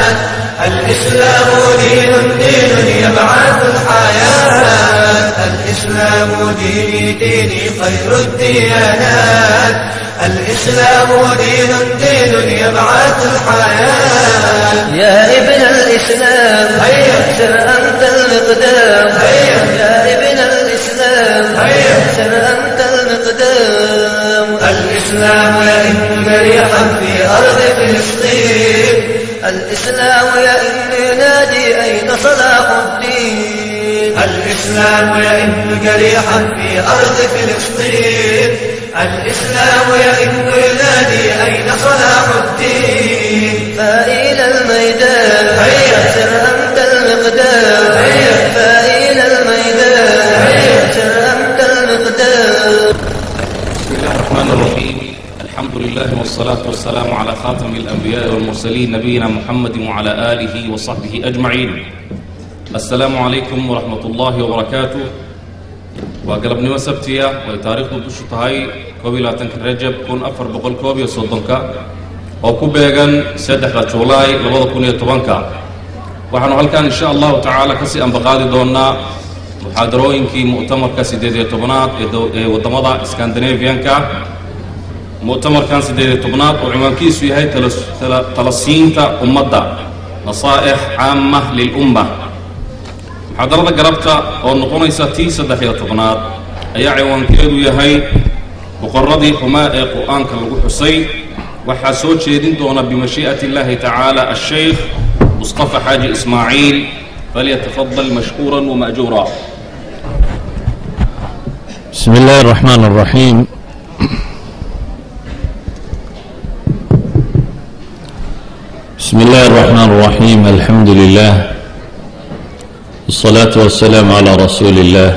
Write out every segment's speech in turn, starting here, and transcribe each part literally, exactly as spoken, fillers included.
الإسلام دين دين يبعث الحياة. الإسلام ديني ديني خير الديانات. الإسلام دين دين يبعث الحياة. يا ابن الإسلام هيا سر أنت المقدام. هيا يا ابن الإسلام هيا سر أنت المقدام. الإسلام يئن ريحا في أرض فلسطين. الإسلام يئن ينادي أين صلاح الدين. الإسلام يئن ريحا في أرض فلسطين. الإسلام يئن ينادي أين صلاح الدين. فإلى الميدان هيا سر أنت المقدام. هيا فإلى الميدان هيا سر أنت المقدام. بسم الله الرحمن الرحيم. الحمد لله والصلاة والسلام على خاتم الأنبياء والمرسلين نبينا محمد وعلى آله وصحبه أجمعين. السلام عليكم ورحمة الله وبركاته. وقلبني سبتيا وتاريخ ندوش تهاي كوبي تنك رجب كون أفر بقول كوبي صدنكا أو كوبيغان سدح رجولاي لبض كونية طبانكا. وحنو هل كان إن شاء الله تعالى كسي أن بقادي دونا محاضروين كي مؤتمر كسي ديدي طبانات ودمضة اسكندنافيانكا. مؤتمر كان سيدي طبانات وعنوان كيس في هاي تلسين تا أمدا نصائح عامة للأمة. محاضرة قربتا أو نقونيسا تي سدحية طبانات أي عنوان كيدو يهي مقرضي حماء قرآن كاللغو حسين وحاسوت شيدين دونا بمشيئة الله تعالى الشيخ مصطفى حاج إسماعيل فليتفضل مشكورا ومأجورا. بسم الله الرحمن الرحيم. بسم الله الرحمن الرحيم. الحمد لله والصلاة والسلام على رسول الله.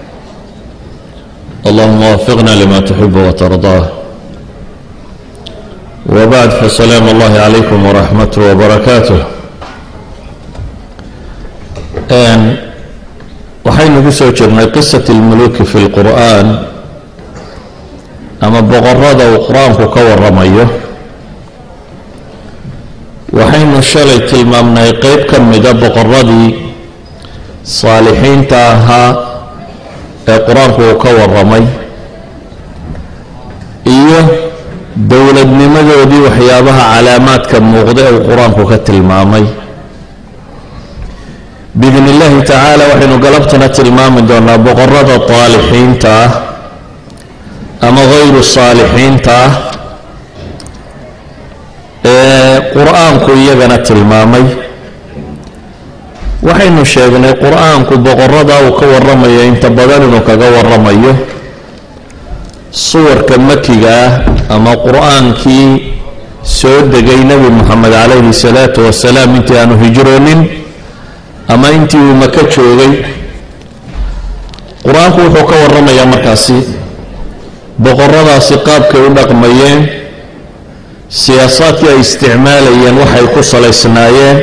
اللهم وفقنا لما تحب وترضاه. وبعد فسلام الله عليكم ورحمته وبركاته. آن وحين بسوجرنا قصة الملوك في القرآن أما بغرد وقرآن كور رميه وحين الشلي تلمامنا قيب كم مدى بغردي صالحين تاها القرآن كور رمي إيه دولة نمدودي وحيابها علامات كمغضاء القرآن كتلمامي بإذن الله تعالى. وحين قلبتنا تلمام دون بغرد الطالحين تاه أما غير الصالحين تاه qur-aanku iyagana tilmaamay. waxaynu sheegnay qur-aanku boqorada uu ka warramayo inta badan inuu kaga warramayo suwarka makiga ah ama qur-aankii soo degay nebi moxamed calayhi salaatu wasalaam intii aanu hijroonin ama intii uu maka joogay. qur-aanku wuxuu ka warramayaa markaasi boqoradaasi qaabkay u dhaqmayeen, siyaasaadkii ay isticmaalayeen waxay ku salaysnaayeen,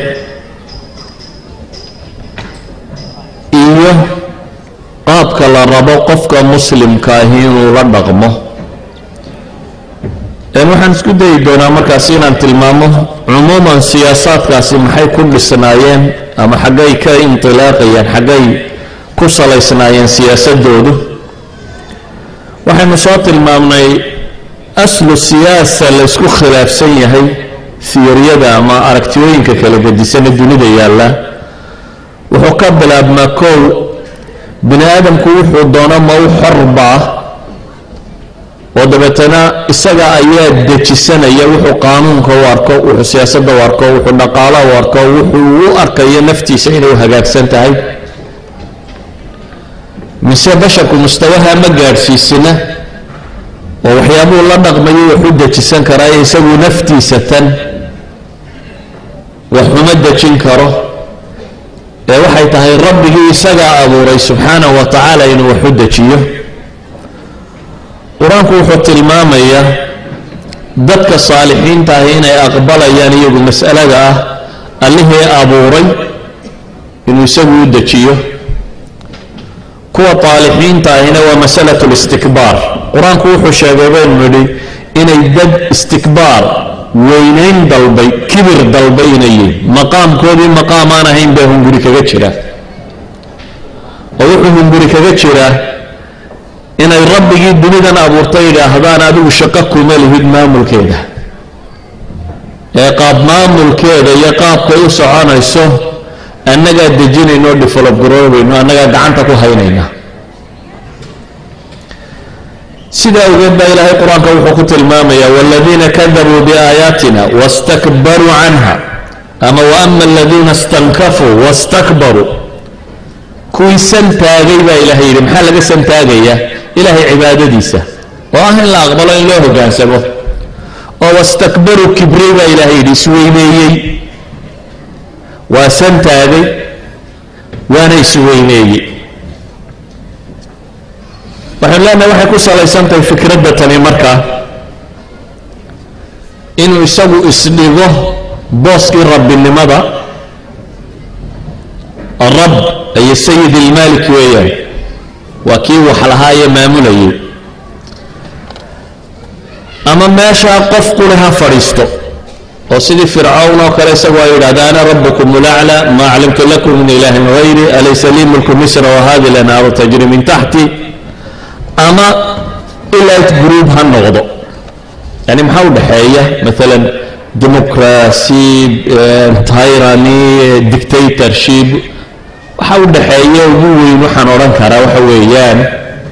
iyo qaabka la rabo qofka muslimka ahi inuu la dhaqmo. waxaan isku dayi doonaa markaasi inaan tilmaamo cumuuman siyaasaadkaasi maxay ku dhisnaayeen ama xaggay ka intilaaqayeen, xaggay ku salaysnaayeen siyaasadoodu. waxaynu soo tilmaamnay aslu siyaasa la isku khilaafsan yahay fiiriyada ama aragtiyooyinka kala gadisana dunida yaalla. wuxuu ka bilaabmaa kow bini aadamku wuxuu doono ma u xorba oo dabeetana isaga ayaa dejisanaya wuxuu qaanuunka u arko, wuxuu siyaasadda u arko, wuxuu dhaqaalaha u arko, wuxuu u arkayo naftiisa inay hagaagsan tahay. mise basharku mustawaha ma gaadhsiisina oo waxyaabuhu la dhaqmayo wuxuu dejisan karaa isagu naftiisa tan waxuma dejin karo ee waxay tahay rabbigii isagaa abuuray subxaanahu wa tacaala inuu waxu dejiyo. qur-aanku wuxuu tilmaamayaa dadka saalixiinta ah inay aqbalayaan iyagu mas'alada ah allihii abuuray inuu isagu u dejiyo. kuwa taalixiinta ahina waa masalatu listikbaar. qur-aanku wuxuu sheegay baynu nidhi inay dad istikbaar weynayn dalbay kibir dalbay inay maqaamkoodii maqaam aan ahayn baa hunguri kaga jira oo wuxuu hunguri kaga jiraa inay rabbigii dunidan abuurtay yidhaahdaan adigu shaqo kuma lihid maamulkeeda ee qaab maamulkeeda iyo qaabkay u soconayso annagaa dejinayno develop garoobayno annagaa gacanta ku haynayna sidaa ogeed baa ilaahay qur-aanka wuxuu ku tilmaamayaa waladiina kadabuu biaayaatina wastakbaruu canha ama waama aladiina istankafuu wastakbaruu kuwii santaagay baa ilaahay yidhi maxaa laga santaagayaa ilaahay cibaadadiisa oo ah in la aqbalo in loo hoggaansamo oo wastakbaruu kibray baa ilaahay yidhi isweyneeyey waa santaagay waana isweyneeyey waxaan leenahay waxay ku salaysantahay fikradda tani markaa inuu isagu isdhigo booskii rabbinimada rab iyo sayid ilmaalik weeyaan waa kii wax lahaa iyo maamulayay ama meeshaa qof kule ha fadhiisto oo sidii fircawn oo kale isagu ay yidhahda ana rabbukum ulaclaa maa aclimtu lakum min ilaahin hayri alaysa lii mulku misra wahadihi lanaaru tajri min taxti ama elite group ha noqdo yani maxaa u dhaxeeya maalan democracy tyranny dictatorship waxaa u dhaxeeya ugu weyn waxaan odhan karaa waxa weeyaan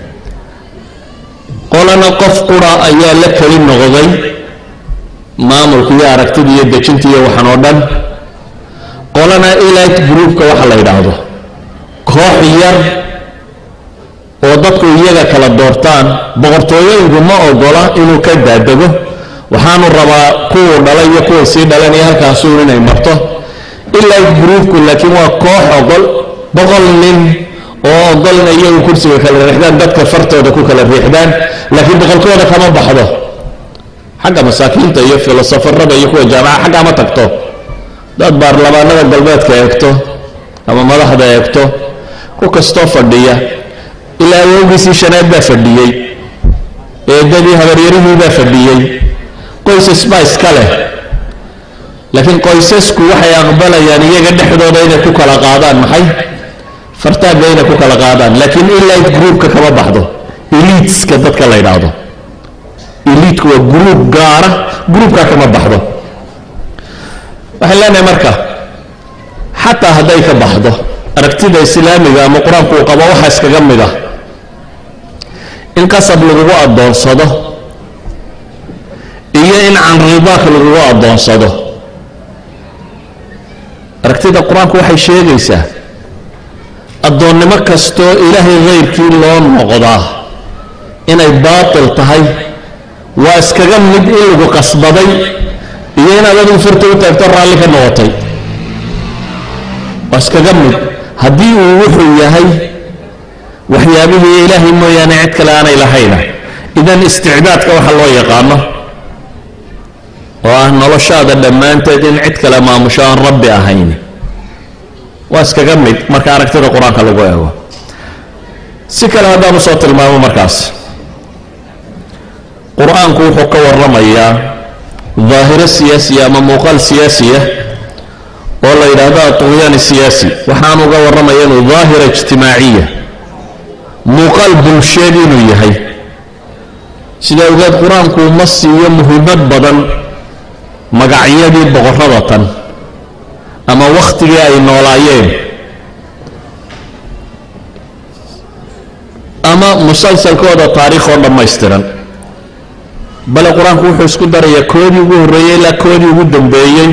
qolana qof qura ayaa la keli noqday maamulka iyo aragtida iyo dejinta iyo waxaan oo dhan qolana elite groupka waxa la yidhaahdo koox yar oo dadku iyaga kala doortaan boqortooyooyinku ma ogola inuu ka daadego waxaanu rabaa kuwuu dhalay iyo kuway sii dhalan iyo halkaasuu inay marto elite groupku laakiin waa koox ogol boqol nin oo ogolna iyagu kursiga kala riixdaan dadka fartooda ku kala riixdaan laakiin boqolkooda kama baxdo xagga masaakiinta iyo filosofarada iyo kuwa jaamaca xaggaa ma tagto dad baarlamaanada galbeedka eegto ama madaxda eegto ku kastoo fadhiya ilaa awowgiisii shanaad baa fadhiyey eedadii habaryarihii baa fadhiyey qoysas baa iska leh laakiin qoysasku waxay aqbalayaan iyaga dhexdooda inay ku kala qaadaan maxay fartaagga inay ku kala qaadaan laakiin elite groupka kama baxdo eliteska dadka la yidhaahdo elitku waa group gaara groupka kama baxdo waxaan leenahay marka xataa hadday ka baxdo aragtida islaamiga ama qur-aanku uu qabo waxaa iskaga mid ah in qasab lagugu addoonsado iyo in canridaak lagugu addoonsado aragtida qur-aanku waxay sheegaysaa addoonnimo kastoo ilaahay hayrkii loo noqdaa inay baatil tahay waa iskaga mid in lagu qasbaday iyo inaad adigu furta u taagto raalli ka noqotay waa iskaga mid haddii uu wuxuu yahay waxyaabihii ilaahay mooyaane cid kale aanay lahayna idan isticdaadka waxa loo yaqaano oo ah noloshaada dhammaanteed in cid kale maamusho aan rabbi ahayn waa iskaga mid marka aragtida qur-aanka lagu eego si kale haddaanu soo tilmaamo markaas qur-aanku wuxuu ka warramayaa daahiro siyaasiya ama muuqaal siyaasiya oo la yidhaahdo atugyaan siyaasi waxaanu uga warramaya inuu daahira ijtimaaciya muuqaal bulsheed inuu yahay sidaa ogeed qur-aanku ma siiyo muhiimad badan magacyadii boqorrada tan ama wakhtigii ay noolaayeen ama musalsalkooda taariikh oo dhammaystiran bale qur-aanku wuxuu isku darayaa koodii ugu horreeyey ilaa koodii ugu dambeeyey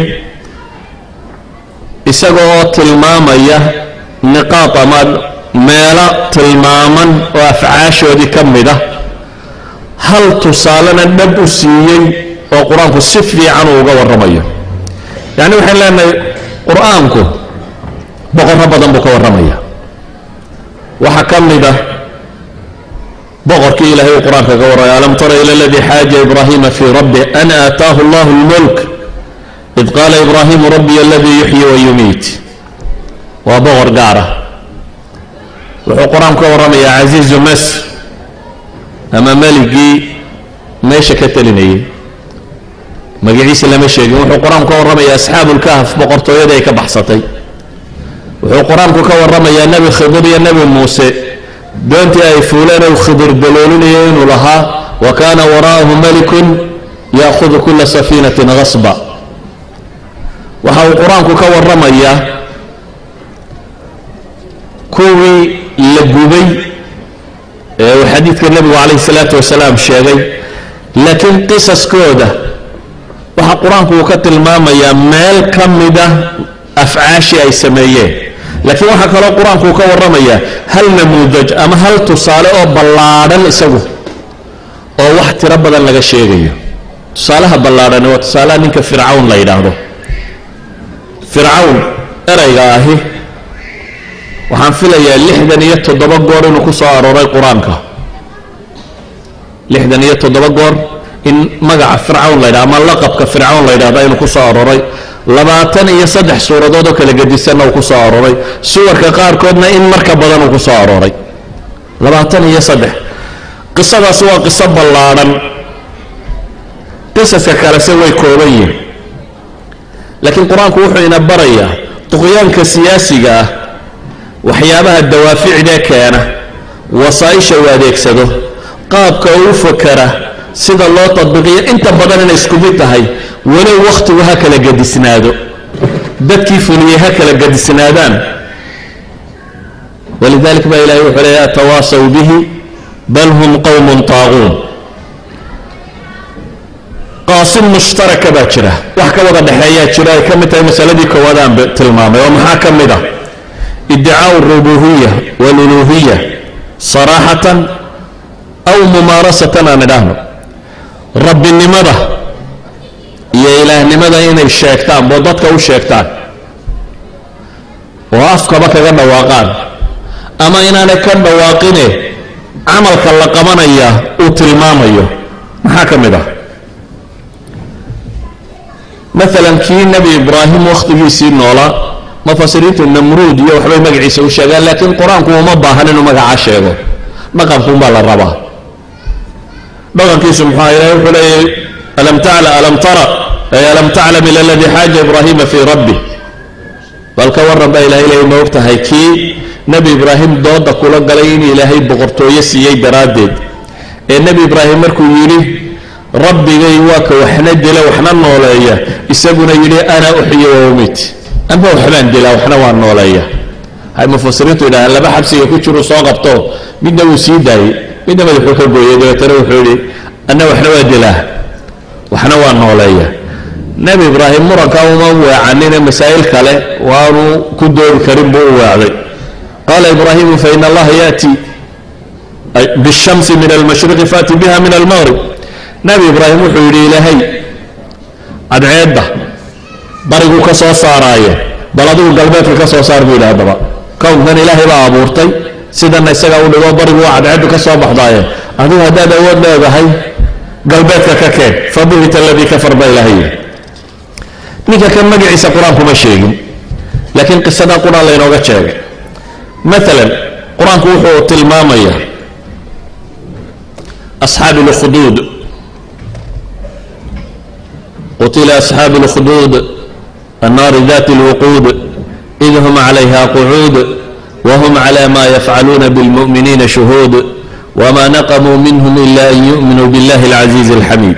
isaga oo tilmaamaya niqaad ama meelo tilmaaman oo afcaashoodii ka mid ah hal tusaalena dhab u siiyey oo qur-aanku si fiican uu uga warramayo yacni waxaan leenahay qur-aanku boqorro badan buu ka warramaya waxaa ka mid ah boqorkii ilaahay uu qur-aanka ka warramaya alam tara ila aladii xaaja ibraahima fii rabbi an aataahu allahu lmulk id qaala ibraahimu rabbiy aladii yuxyi wa yumiit waa boqor gaara wuxuu qur-aanku ka warramayaa casiizu masr ama meligii meesha ka telinayay magaciisa lama sheegin wuxuu qur-aanku ka warramayaa asxaabulkahf boqortooyada ay ka baxsatay wuxuu qur-aanku ka warramayaa nebi khidir iyo nebi muuse doontii ay fuuleen uu khidir daloolinayo inuu lahaa wa kaana waraa'ahu malikun ya'khudu kulla safiinatin ghasba waxa uu qur-aanku ka warramayaa kuwii la gubay ee uu xadiidka nebigu calayhi salaatu wasalaam sheegay laakiin qisaskooda waxa qur-aanku uu ka tilmaamayaa meel ka mida afcaashii ay sameeyeen laakiin waxaa kaloo qur-aanku uu ka warramayaa hal namuudaj ama hal tusaale oo ballaadhan isagu oo wax tiro badan laga sheegayo tusaalaha ballaadhani waa tusaalaha ninka fircawn la yidhaahdo fircawn erayga ahi waxaan filayaa lixdan iyo toddoba goor inuu ku soo arooray qur-aanka lixdan iyo toddoba goor in magaca fircawn la yidhahdo ama laqabka fircawn la yidhahda inuu ku soo arooray labaatan iyo saddex suuradood oo kala gedisanna uu ku soo arooray suwarka qaarkoodna in marka badan uu ku soo arooray labaatan iyo saddex qisadaas waa qiso ballaadhan qisaska kalese way kooban yihin laakiin qur-aanku wuxuu ina barayaa duqyaanka siyaasiga ah waxyaabaha dawaaficda keena wasaa'isha uu adeegsado qaabka uu fakara sida loo tadbiiqiyo inta badan inay isku mid tahay walow wakhtigu ha kala gadisnaado dadkii fuliyey ha kala gadisnaadaan walidalik baa ilahay wuxuu leeyahay atawaasaw bihi bal hum qowmun taaquun qaasim mushtaraka baa jira wax ka wada dhexeeyaa jira ay ka mid tahay masaladii koowaad aan tilmaamay oo maxaa ka mid ah iddicaau rububiya waluluhiya saraxatan aw mumaarasatan aan idhaahno rabbinimada iyo ilaahnimada inay sheegtaan oo dadka u sheegtaan oo afkaba kaga dhawaaqaan ama inaanay ka dhawaaqine camalka la qabanaya uu tilmaamayo maxaa ka mid ah maalan kii nebi ibraahim wakhtigiisii noolaa mufasiriintu namruud iyo waxbay magaciisa u sheegaan laakiin qur-aanku uma baahan inuu magacaa sheego dhaqankuunbaa la rabaa dhaqankiisu muxuu ilahay wuxuu leeyahay alam tacla alam tara ay alam taclam ila aladii xaaja ibraahima fii rabbi bal ka warran baa ilahay leeyahy ma og tahay kii nebi ibraahim dooda kula galay in ilaahay boqortooyo siiyey daraaddeed ee nebi ibraahim markuu yidhi rabbigay waa ka waxna dila waxna nooleeya isaguna yidhi ana uxyi wa umit amba waxbaan dilaa waxna waa nooleeya hay mufasiriintu yidhahaan laba xabsiga ku jiru soo qabto midna wuu sii daayey midna madaxuu ka gooyey dabeetana wuxuu yidhi anna waxna waa dilaa waxna waa nooleeya nebi ibraahim muranka uma weecanine masaa'il kale waanu ku doodi karin buu u weecday qaala ibraahimu fa ina allaha yaati bishamsi min almashriqi faati biha min almaqrib nebi ibraahim wuxuu yidhi ilaahay cadceedda bariguu ka soo saaraaye bal adigu galbeedka ka soo saar buu yidhi haddaba kownkan ilaahay baa abuurtay sidanna isagaa u dhigo barigu waa cadceeddu ka soo baxdaaye adigu haddaad awood leedahay galbeedka ka keen fabuhita aladii kafar baa ilaahay ninka kan magaciisa qur-aanku ma sheegin laakiin qisadaa qur-aan laynooga sheegay maalan qur-aanku wuxuu tilmaamayaa asxaabi lukhuduud qutila asxaabu lukhuduud annaari dati lwuquud id hum calayha qucuud wahum cala ma yafcaluuna bilmu'miniina shuhuud wma naqamuu minhum ila an yu'minuu biاllahi alcaziizi alxamiid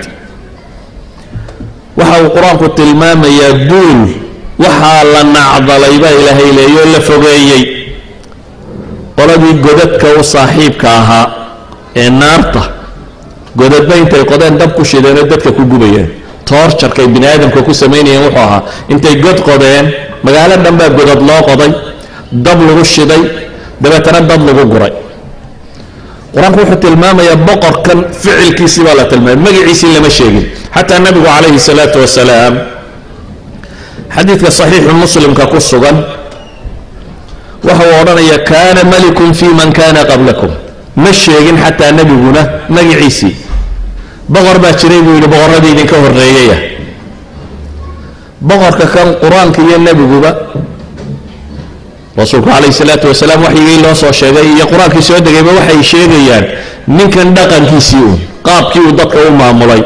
waxa uu qur-aanku tilmaamayaa duul waxaa la nacdalay baa ilaahay leeyoo la fogeeyey qoladii godadka u saaxiibka ahaa ee naarta godadba intay qodeen dab ku shideenoo dadka ku gubayeen toorjarkay bini aadamka ku samaynayeen wuxuu ahaa intay god qodeen magaalo dhan baa godad loo qoday dab lagu shiday dabeetana dad lagu guray qur-aanku wuxuu tilmaamayaa boqorkan ficilkiisii baa la tilmaamay magaciisii lama sheegin xataa nabigu calayhi salaatu wasalaam xadiidka saxiixu muslimka ku sugan waxa uu odhanayaa kaana malikun fii man kaana qablakum ma sheegin xataa nebiguna magaciisii boqor baa jiray buu yidhi boqorradii idinka horreeyaya boqorka kan qur-aanka iyo nebiguba rasuulku calayhi salaatu wasalaam waxyigii loo soo sheegay iyo qur-aankii soo degayba waxay sheegayaan ninkan dhaqankiisii uun qaabkii uu dadka u maamulay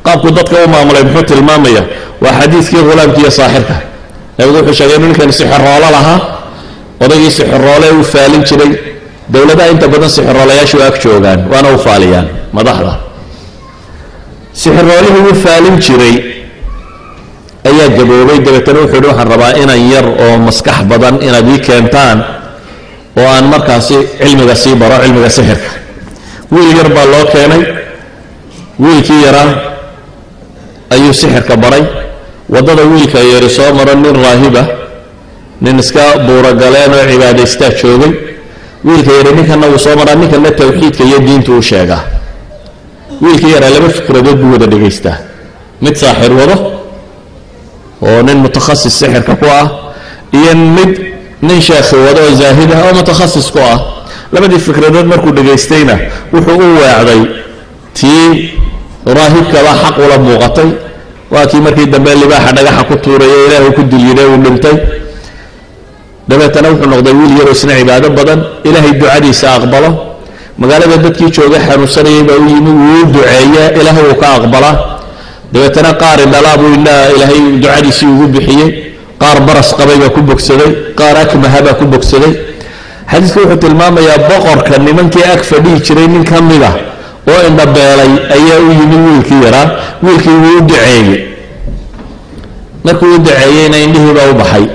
qaabku dadka u maamulay muxuu tilmaamaya waa xadiidkii ghulaamkiiyo saaxirka nabigu wuxuu sheegay inuu ninkani sixirroolo lahaa odaygii sixirroole u faalin jiray dowladaha inta badan sixirroolayaashu ag joogaan waana u faaliyaan madaxda sixirroolihii u faalin jiray ayaa gaboobay dabeetana wuxuu yidhi waxaan rabaa inan yar oo maskax badan inaad ii keentaan oo aan markaasi cilmiga sii baro cilmiga sixirka wiil yar baa loo keenay wiilkii yaraa ayuu sixirka baray waddada wiilka yari soo maro nin raahiba nin iska buuragaleen oo cibaadaystaa joogay wiilka yari ninkanna wuu soo maraa ninkanna tawxiidka iyo diinta u sheegaa wiilkii yaraa laba fikradood buu wada dhegaystaa mid saaxir wado oo nin mutakhasis sixirka ku ah iyo mid nin sheekhi wado oo zaahid ah oo mutakhasis ku ah labadii fikradood markuu dhegaystayna wuxuu u weecday tii raahibkabaa xaq ula muuqatay waa kii markii dambe libaaxa dhagaxa ku tuuraya ilaahay ku dilyiday uu dhintay dabeetana wuxuu noqday wiil yaroo isna cibaado badan ilaahay ducadiisa aqbalo magaalada dadkii joogay xanuunsanayay baa u yimi wuu u duceeyaa ilaahay wuu ka aqbalaa dabeetana qaar indhalaa buu indhaa ilaahay ducadiisii ugu bixiyey qaar baras qabay baa ku bogsaday qaar akmaha baa ku bogsaday xadiiska wuxuu tilmaamayaa boqorka nimankii ag fadhihi jiray nin ka mid ah oo indhabeelay ayaa u yimi wiilkii yaraa wiilkii wuu u duceeyey markuu u duceeyeyna indhihii baa u baxay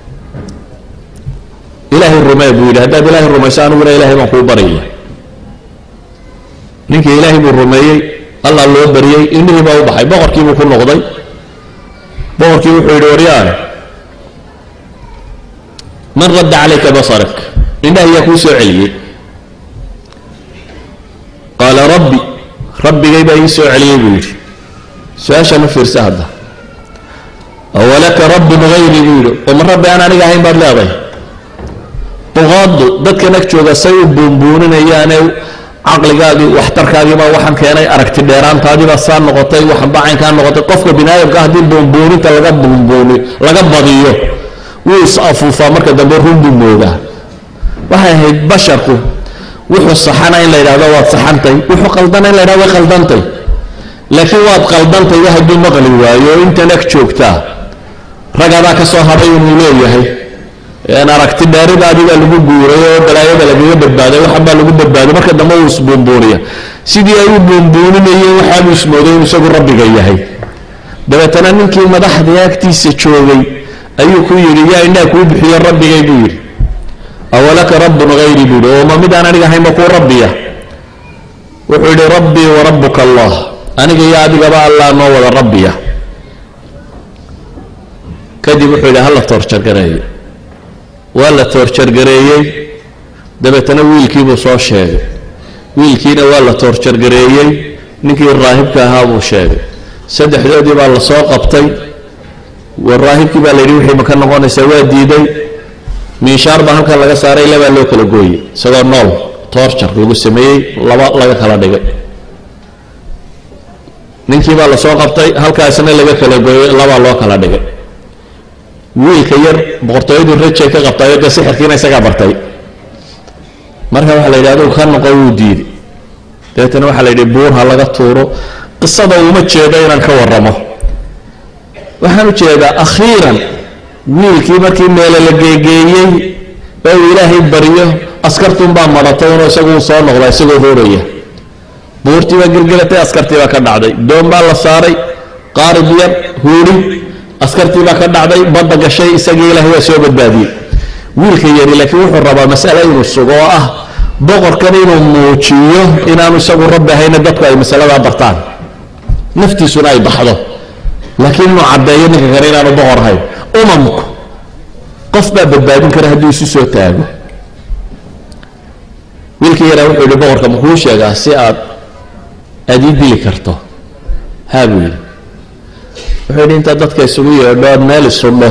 ilaahay rumee buu yidhi haddaad ilaahay rumayso aniguna ilaahay baan kuu baryaya ninkii ilaahay buu rumeeyey allah loo baryey indhihii baa u baxay boqorkii buu ku noqday boqorkii wuxuu yidhi waryaane man radda calayka basarak indhaha yaa kuu soo celiyey qaala rabbi rabbigay baa ii soo celiyey buu yidhi su-aashan u fiirsa hadda awalaka rabbun hayri buu yidhi oo ma rabbi aan aniga ahayn baad leedahay buqaaddu dadkan ag jooga say u buunbuuninayaane caqligaagii waxtarkaagiibaa waxaan keenay aragti dheeraantaadiibaa saa noqotay waxan bacaynkaa noqotay qofka bini aadamka haddii buunbuuninta laga buunbuuni laga badiyo wuu is afuufaa marka dambe runbuu moodaa waxay ahayd basharku wuxuu saxana in la yidhahdo waad saxantay wuxuu qaldana in la yidhahdo way qaldantay laakiin waad qaldantay wa hadduu maqli waayo oo intan ag joogtaa ragadaa ka soo haray inuu leeyahay aragti dheerida adigaa lagu guuray oo balaayada lagaga badbaaday waxan baa lagu badbaaday marka dambe uu isbuunbuuniya sidii ay u buunbuuninayeen waxaabuu ismooday inuu isagu rabbiga yahay dabeetana ninkii madaxda agtiisa joogay ayuu ku yidhi yaa indhaa kuu bixiyo rabbigay buu yidhi awalaka rabbun hayri buu yidhi oo ma mid aan aniga ahaynba kuu rabbiya wuxuu yidhi rabbii wa rabbuka allah aniga iyo adigaba allah noo wada rabbiya kadib wuxuu yidhi hala toorjargareeyo waa la toorjargareeyey dabeetana wiilkiibuu soo sheegay wiilkiina waa la toorjargareeyey ninkii raahibka ahaa buu sheegay saddexdoodii baa la soo qabtay raahibkii baa la yidhi wixii ma ka noqonaysaa waa diiday miishaar baa halkan laga saaray labaa loo kala gooyey isagoo nool toorjar lagu sameeyey laba laga kala dhigay ninkii baa la soo qabtay halkaasna laga kala gooyey labaa loo kala dhigay wiilka yar boqortooyadii rajay ka qabtaayo dee sixirkiina isagaa bartay marka waxaa la yidhi adigu ka noqo wuu diiday dabeetana waxaa la yidhi buur ha laga tuuro qisada uma jeedo inaan ka warramo waxaan u jeedaa akhiiran wiilkii markii meele la geegeeyey oo uu ilaahay baryo askartuunbaa madatay inuu isagu soo noqda isagoo rooraya buurtii baa gelgelatay askartii baa ka dhacday doon baa la saaray qaarib yar huuri askartii baa ka dhacday badda gashay isagii ilaahay waa soo badbaadiyey wiilka yari laakiin wuxuu rabaa masale inuu sugo oo ah boqorkan inuu muujiyo inaanu isagu rabbi ahayna dadku ay masaladaa bartaan naftiisuna ay baxdo laakiin inuu caddeeyo ninka kale inaanu boqor ahayn umamku qof baa badbaadin kara hadduu isu soo taago wiilkii yaraa wuxuu yidhi boqorka makuu sheegaa si aad aad ii dili karto haa buu yidhi wuxuu yidhi intaad dadka isugu yeedho aad meel isudho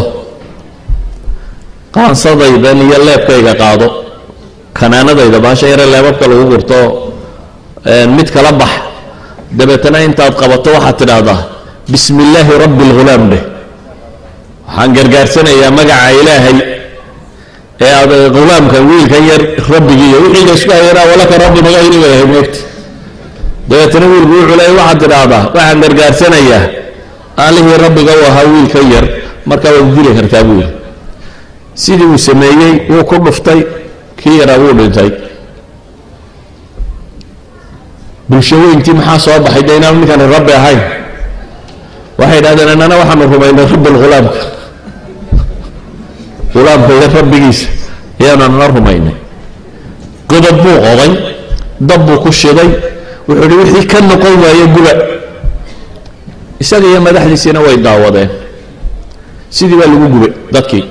qaansadaydan iyo leebkayga qaado kanaanadayda baasha yare leebabka lagu gurto mid kala bax dabeetana intaad qabato waxaad tidhaahdaa bismi illaahi rabbi alghulaam dheh waxaan gargaarsanayaa magaca ilaahay ee aad ghulaamkan wiilkan yar rabbigiiyo wixii la isku hayana walaka rabbi magayni bay ahay moogta dabeetana wiilku wuxuu leeyahay waxaad tidhaahdaa waxaan gargaarsanayaa allihii rabbiga u ahaa wiilka yar markaa waad dili kartaa buu yidhi sidii uu sameeyey wuu ku dhuftay kii yaraa wuu dhintay bulshaweyntii maxaa soo baxay dee inaanu ninkani rabbi ahayn waxay idhahdeen annana waxaanu rumaynay rabbi lghulaamka ghulaamka iyo rabbigiisa ayaanu annana rumaynay godod buu qoday dab buu ku shiday wuxuu ihi wixii ka noqon waaye guba isaga iyo madaxdiisiina way daawadeen sidii baa lagu gubay dadkii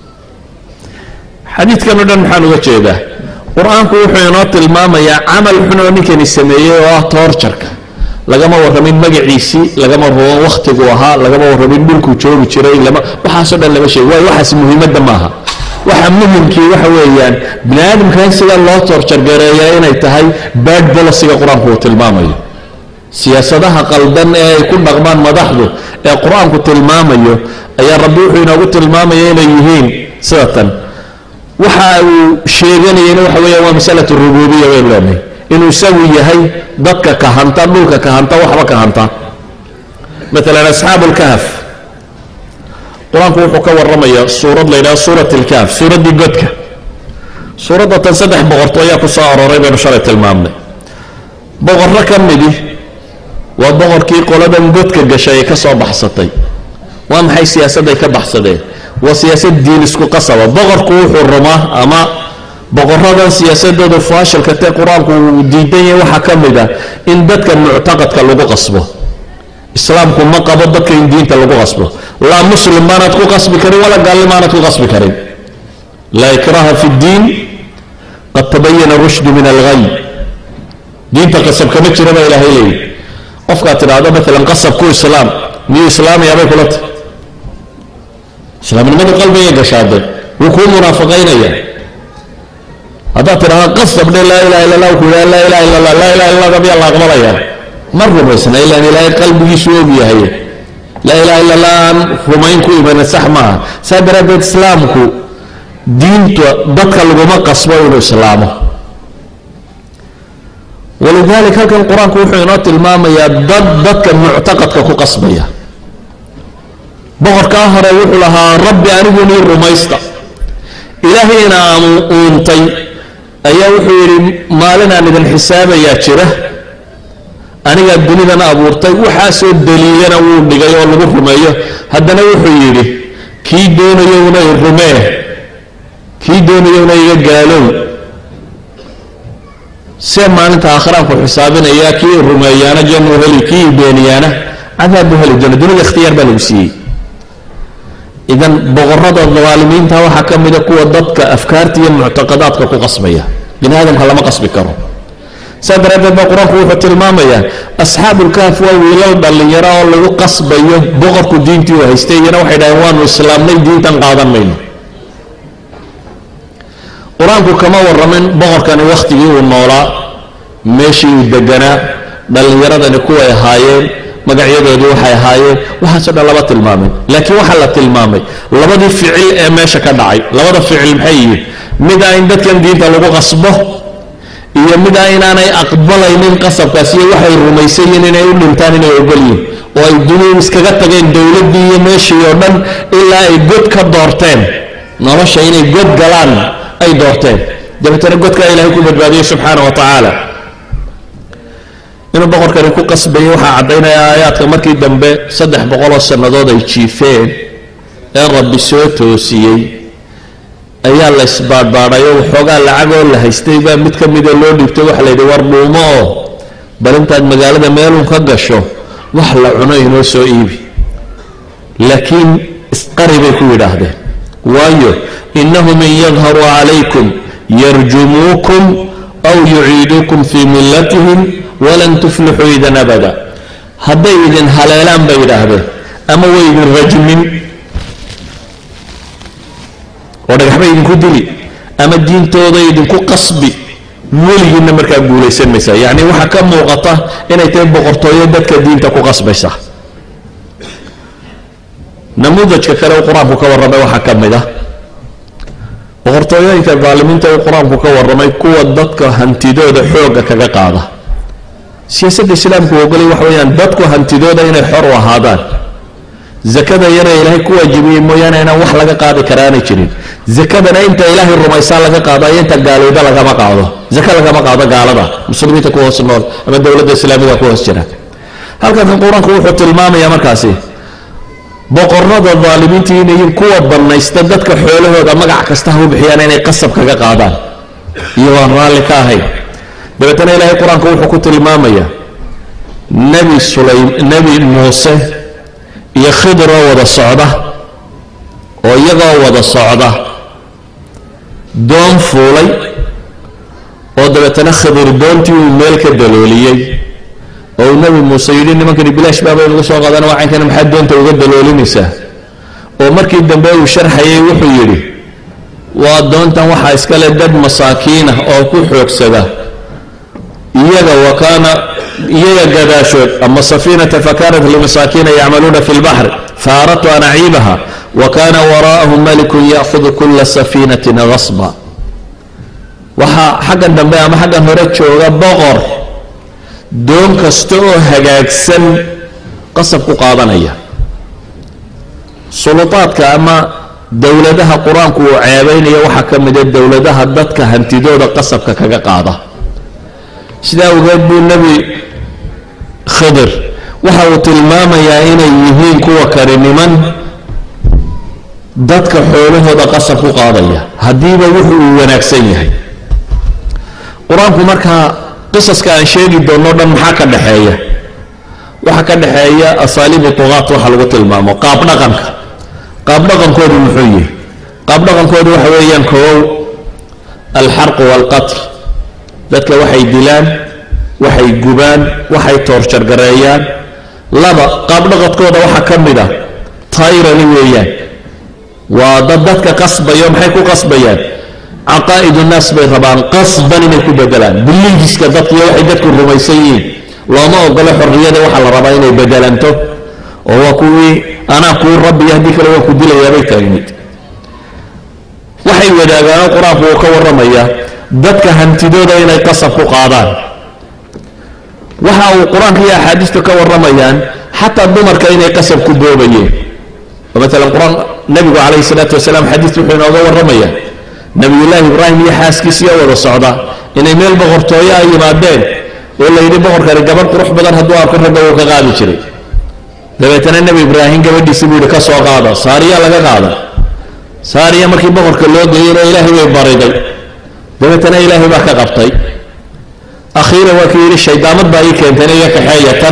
xadiidkan o dhan maxaan uga jeedaa qur-aanku wuxuu inoo tilmaamayaa camal xun oo ninkani sameeyey oo ah toorjarka lagama warramin magaciisii lagama warramin wakhtigu ahaa lagama warramin dhulkuu joogi jiray lama waxaasoo dhan lama sheegi waayo waxaas muhiimadda maaha waxa muhimkii waxa weeyaan bini aadamkan sida loo toorjargareeyaa inay tahay bad bolisiga qur-aanku uu tilmaamayo siyaasadaha qaldan ee ay ku dhaqmaan madaxdu ee qur-aanku tilmaamayo ayaa rabbi wuxuu inoogu tilmaamaya inay yihiin sida tan waxa uu sheeganayana waxa weeyaan waa masalatu rububiya waynu leenahay inuu isagu yahay dadka kahanta dhulka kahanta waxba kahanta maalan asxaabu lkahf qur-aanku wuxuu ka warramayaa suurad la yidhaha suurat alkahf suuraddii godka suuradda tan saddex boqorto ayaa ku soo arooray baynu shalay tilmaamnay boqorro ka midi waa boqorkii qoladan godka gashay ay ka soo baxsatay waa maxay siyaasadday ka baxsadeen waa siyaasad diin isku qasaba boqorku wuxuu rumaa ama boqoradan siyaasadooda faashilka tee qur-aanku uu diidan yahay waxaa ka mid ah in dadka muctaqadka lagu qasbo islaamku ma qabo dadka in diinta lagu qasbo laa muslim baanaad ku qasbi karin walaa gaalnimo aanaad ku qasbi karin laa ikraha fi ddiin qad tabayana rushdu min alghay diinta qasab kama jira baa ilaahay leeyahy qofkaad tidhaahdo maalan qasabku islaam miyuu islaamayaa bay kula tahy islaamnimada qalbiga gashaade wuu kuu munaafaqaynaya haddaad tidhahda qasab dhe laa ilaha illa allah ku yidhaha laa ilaha illa allah laa ilaha illa allah miyaa la aqbalaya ma rumaysna ilaan ilaahay qalbigiisu og yahay laa ilaha illa allah aan rumayn ku imana sax maaha saa daraaddeed islaamku diinta dadka laguma qasbo inuu islaamo walidalik halkan qur-aanku wuxuu inoo tilmaamayaa dad dadka muctaqadka ku qasbaya boqorkaa hore wuxuu lahaa rabbi anigunii rumaysta ilaahayna aanu uuntay ayaa wuxuu yidhi maalinaan idin xisaabayaa jira anigaa dunidana abuurtay waxaasoo daliilana wuu dhigay oo lagu rumeeyo haddana wuxuu yidhi kii doonayowna i rumee kii doonayowna iga gaalow see maalinta aakhiraanku xisaabinayaa kii i rumeeyaana jannu heli kii i beeniyaana cadaabu heli doona dunida ikhtiyaar baa lagu siiyey idan boqorada daalimiinta waxaa ka mida kuwa dadka afkaarta iyo muctaqadaadka ku qasbaya bini aadamka lama qasbi karo saa daraaddeed baa qur-aanku wuxuu tilmaamayaa asxaabulkahf waa wiilal dhallinyaro oo lagu qasbayo boqorku diintii uu haystay iyana waxay dhaheen waanu islaamnay diintan qaadan mayno qur-aanku kama warramin boqorkani wakhtigii uu noolaa meeshii uu deganaa dhallinyaradani kuway ahaayeen magacyadoodii waxay ahaayeen waxaasoo dhan lama tilmaamin laakiin waxaa la tilmaamay labadii ficil ee meesha ka dhacay labada ficil maxay yihiin mid ah in dadkan diinta lagu qasbo iyo mid ah inaanay aqbalaynin qasabkaas iyo waxay rumaysayiin inay u dhintaan inay ogolyihin oo ay duniyadu iskaga tageen dowladdii iyo meeshii oo dhan ilaa ay god ka doorteen nolosha inay god galaan ay doorteen dabeetana godkaa ilaahay ku badbaadiyey subxaana wa tacaala inuu boqorkani ku qasbayay waxaa caddaynaya aayaadka markii dambe saddex boqoloo sannadood ay jiifeen ee rabbi soo toosiyey ayaa la isbaadhbaadhayo waxoogaa lacagoo la haystay baa mid ka mida loo dhiibtay waxa la yidhi war dhuumo oo bal intaad magaalada meelun ka gasho wax la cuno inoo soo iibi laakiin isqari bay ku yidhaahdeen waayo innahu man yadharu calaykum yarjumuukum aw yuciiduukum fii millatihim walan tuflixuu idan abada hadday idin haleelaan bay yidhaahdeen ama way idin rajmin oo dhagax bay idinku dili ama diintooda idinku qasbi weligiinna markaa guulaysan maysaa yacni waxaa ka muuqata inay tahay boqortooyo dadka diinta ku qasbaysa namuudajka kale uu qur-aanku ka warramay waxaa ka mid ah boqortooyooyinka daalimiinta uu qur-aanku ka warramay kuwa dadka hantidooda xoogga kaga qaada siyaasadda islaamku ogolay waxa weeyaan dadku hantidooda inay xor u ahaadaan zakada yara ilaahay ku waajibiyey mooyaane inaan wax laga qaadi karaanay jirin zakadana inta ilaahay rumaysaa laga qaado iyo inta gaalooda lagama qaado zaka lagama qaado gaalada muslimiinta ku hoos nool ama dowladda islaamiga ku hoos jira halkan quraanku wuxuu tilmaamayaa markaasi boqorrada daalimiinta inay kuwa banaysta dadka xoolahooda magac kasta u bixiyaan inay qasab kaga qaadaan iyo aan raalli ka ahayn dabeetana ilaahay quraanku wuxuu ku tilmaamayaa nabi sulaym nabi muuse iyo khidr wada socda oo iyagoo wada socda doon fuulay oo dabeetana khidr doontii uu meel ka dalooliyey oo nabi muuse yidhi nimankani bilaash baabay uga soo qaadana wacankana maxaa doonta uga daloolinaysaa oo markii dambe uu sharxayay wuxuu yidhi waa doontan waxaa iskale dad masaakiin ah oo ku xoogsada iyaga wakaana iyaga gadaashood ama safiinata fakaanat limasaakiina yacmaluuna fi lbaxri faaradtu an aciibaha wakana waraa'ahum malikun ya'khudu kula safiinatin gasba waxaa xaggan dambe ama xaggan hore jooga boqor doon kasta oo hagaagsan qasab ku qaadanaya sulutaadka ama dowladaha qur-aanku uu ceebaynaya waxaa ka mid a dowladaha dadka hantidooda qasabka kaga qaada sidaa awgeed buu nebi khidr waxa uu tilmaamayaa inay yihiin kuwa kale niman dadka xoolahooda qasab ku qaadaya haddiiba wuxuu uu wanaagsan yahay qur-aanku markaa qisaska aan sheegi doono dhan maxaa ka dhexeeya waxaa ka dhexeeya asaaliibu tugaat waxa lagu tilmaamo qaab dhaqanka qaab dhaqankoodu muxuu yihi qaab dhaqankoodu waxa weeyaan koow alxarq waalqatl dadka waxay dilaan waxay gubaan waxay toorjargareeyaan laba qaab dhaqankooda waxaa ka mid ah tayrani weeyaan waa dad dadka qasbayo maxay ku qasbayaan caqaa'idu naas bay rabaan qasban inay ku bedelaan biliijiska dadkiiyo waxay dadku rumaysan yihiin looma ogolo xorriyada waxaa la rabaa inay bedelanto oo waa kuwii anaa kuu rabbiya haddii kale waa ku dilayaabay taagmid waxay wadaagaan qur-aanku uu ka warramayaa dadka hantidooda inay qasab ku qaadaan waxa uu qur-aanka iyo axaadiistu ka warramayaan xataa dumarka inay qasab ku boobayeen oo maalan qur-aan nebigu calayhi salaatu wasalaam xadiistu wuxuu inooga warramayaa nabiyullaahi ibraahim iyo xaaskiisiiyo wada socda inay meel boqortooyo ay yimaadeen oo la yidhi boqorkani gabadh qurux badan hadduu arko ragga wuu ka qaadi jiray dabeetana nebi ibraahim gabadhiisi buu yidhi ka soo qaada saariya laga qaada saariya markii boqorka loo geeyeyna ilaahay way bariday dabeetana ilaahay baa ka qabtay akhiiran waa kii yidhi shaydaamad baa ii keentay iga kaxeeya tan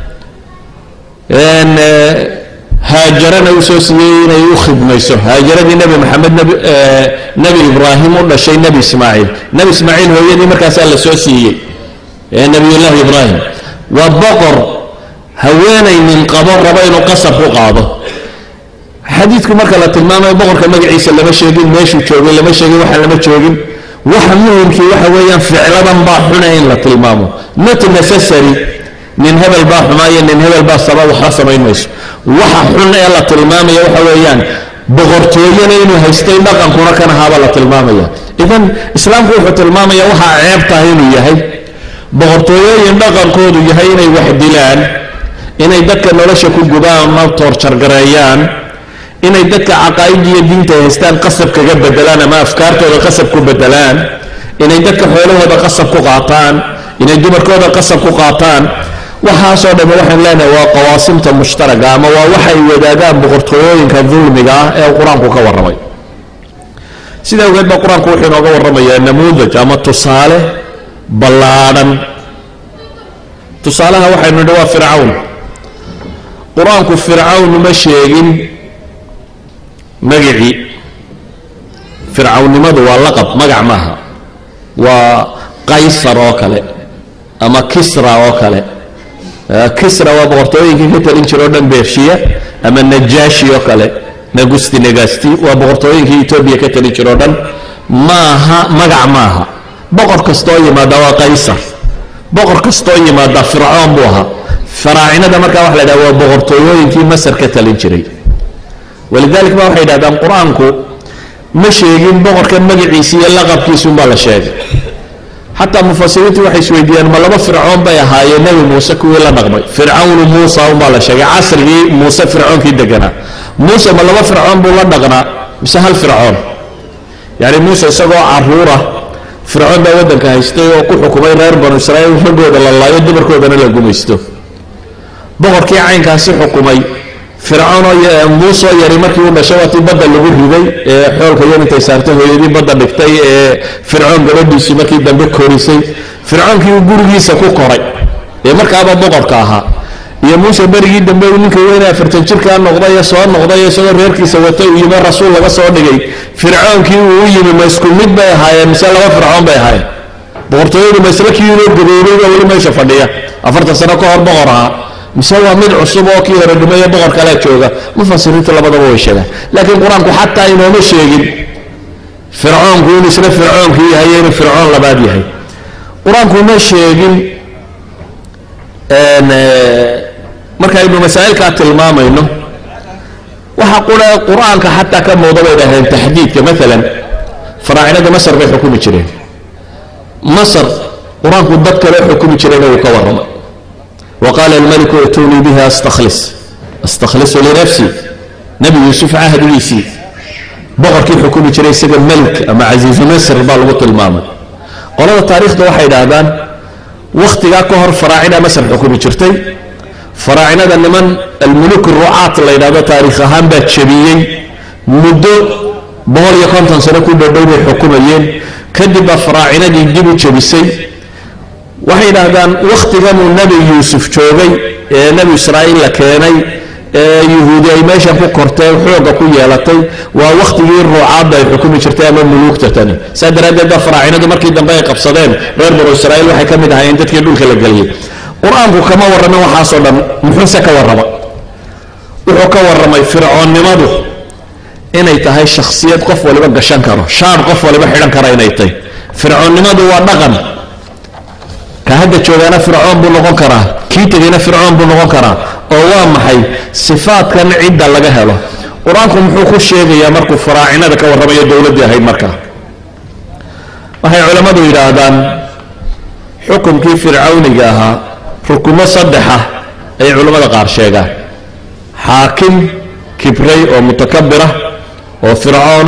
haajarana uu soo siiyey inay u khidmayso haajaradii nebi maxamed nebi ibraahim u dhashay nebi ismaaciil nebi ismaaciil hooyadii markaasaa la soo siiyey ee nebiyullaahi ibraahim waa boqor haweenay nin qabo raba inuu qasab ku qaado xadiidku marka la tilmaamayo boqorka magaciisa lama sheegin meeshuu joogay lama sheegin waxaan lama joogin waxa muhimkii waxa weeyaan ficladan baa xuna in la tilmaamo not necessary nin hebel baa xumaayo nin hebel baa sabab waxba samayn mayso waxa xun ee la tilmaamaya waxa weeyaan boqortooyana inuu haystay dhaqankuna kan ahaaba la tilmaamaya idan islaamku wuxuu tilmaamaya waxaa ceeb tahay inuu yahay boqortooyooyin dhaqankoodu yahay inay wax dilaan inay dadka nolosha ku gubaan ma toorjargareeyaan inay dadka caqaa'id iyo diinta haystaan qasab kaga bedelaan ama afkaartooda qasab ku bedelaan inay dadka xoolahooda qasab ku qaataan inay dumarkooda qasab ku qaataan waxaasoo dhamma waxaan leenahay waa qawaasimta mushtaraga ama waa waxay wadaagaan boqortooyooyinka dulmiga ah ee qur-aanku ka warramay sida awgeed baa qur-aanku wuxuu inooga warramayaa namuudaj ama tusaale ballaadhan tusaalaha waxaynu nidhi waa fircawn qur-aanku fircawn ma sheegin magicii fircawnnimadu waa laqab magac maaha waa qaysar oo kale ama kisra oo kale kisra waa boqortooyinkii ka talin jiro o dhan beershiya ama najaashi oo kale nagusti nagasti waa boqortooyinkii etoobiya ka talin jiro o dhan maaha magac maaha boqor kastoo yimaada waa qaysar boqor kastoo yimaada fircoon buu ahaa faraacinada markaa waxa la yidhaha waa boqortooyooyinkii masar ka talin jiray walidalik ba waxay yidhahdaan qur-aanku ma sheegin boqorkan magaciisi iyo laqabkiisuunbaa la sheegay حتى مفسرين waxay isweydiiyaan ma laba fircoon bay ahaayeen nabi Muuse kuwii la dhaqmay fircoon Muuse uma la sheegay casrigii Muuse fircoonkii degana Muuse ma laba fircoon buu la dhaqnaa mise hal fircoon yani Muuse isagoo caruura fircoon baa wadanka haystay oo ku xukumay reer banu Israa'iil ragooda la laayo dumarkoodana la gumaysto boqorkii caynkaasi xukumay fircoon oo Muuse yari markii uu dhashay watii badda lagu riday ee xoolka yar intay saartay hooyadii badda dhigtay ee fircoon gabadhiisii markii dambe korisay fircoonkii uu gurigiisa ku koray ee markaaba boqorka ahaa iyo Muuse barigii dambe uu ninka weyn afartan jirka noqday ee soo noqday isagoo reerkiisa watay uu yimid rasuul laga soo dhigay fircoonkii uu yimid ma isku mid bay ahaayeen mise laba fircoon bay ahaayeen boqortooyadu ma isla kii uu gaboobay wali meesha fadhiya afartan sano ka hor boqor ahaa mise waa mid cusub oo kii hore dhimay boqor kale jooga mufasiriinta labadaba way sheegaan laakiin quraanku xataa inooma sheegin fircoonku inuu isla fircoonkii yahay inuu fircoon labaad yahay quraanku ma sheegin een marka aynu masaa'ilka tilmaamayno waxa quraanka xataa ka muuqda bay dhahay taxdiidka midalan faraa'inada Masar bay xukumi jireen Masar quraanku dad kale xukumi jireen oo ka warrama وقال الملك ائتوني بها استخلص استخلص لنفسي نبي يوسف عهد ليسي بغر كيف حكومي جري سجن ملك اما عزيز مصر بالغط المامل قالوا التاريخ ده واحد عبان وقت جاء كهر فراعنه مصر حكومي جرتي فراعنه ده من الملوك الرعاة اللي ده تاريخ اهم بتشبيين مدو بغر يكون تنصر كل دول الحكوميين كذب فراعنه دي يجيبوا تشبيسي waxay dhahdaan waqtigan uu nabi Yuusuf joogay ee nabi Israa'iil la keenay ee yahuudi ay meesha ku kortay xooga ku yeelatay waa waqtigii ruucaad ay xukumi jirtay ama mulugta tani sadaradeeda faraacinadu markii dambe ay qabsadeen reer banu Israa'iil waxay ka mid ahaayeen dadkii dhulka la galiyay quraanku kama warrama waxa soo dhan muxuu ka warrama wuxuu ka warramay fircoonnimadu inay tahay shakhsiyad qof waliba gashan karo shaar qof waliba xidhan kara inay tahay fircoonnimadu waa dhaqan هذا جوجانا فرعون بنقول كرا كي تجينا فرعون بنقول كرا أو محي صفات كان عدة لجها له قرانكم حكوا الشيء يا مركو فراعنة ذكر الرمية الدولة دي هاي مركا وهي علماء إرادان حكم كيف فرعون جاها حكم صدحة أي علماء قار شيء حاكم كبري أو متكبرة أو فرعون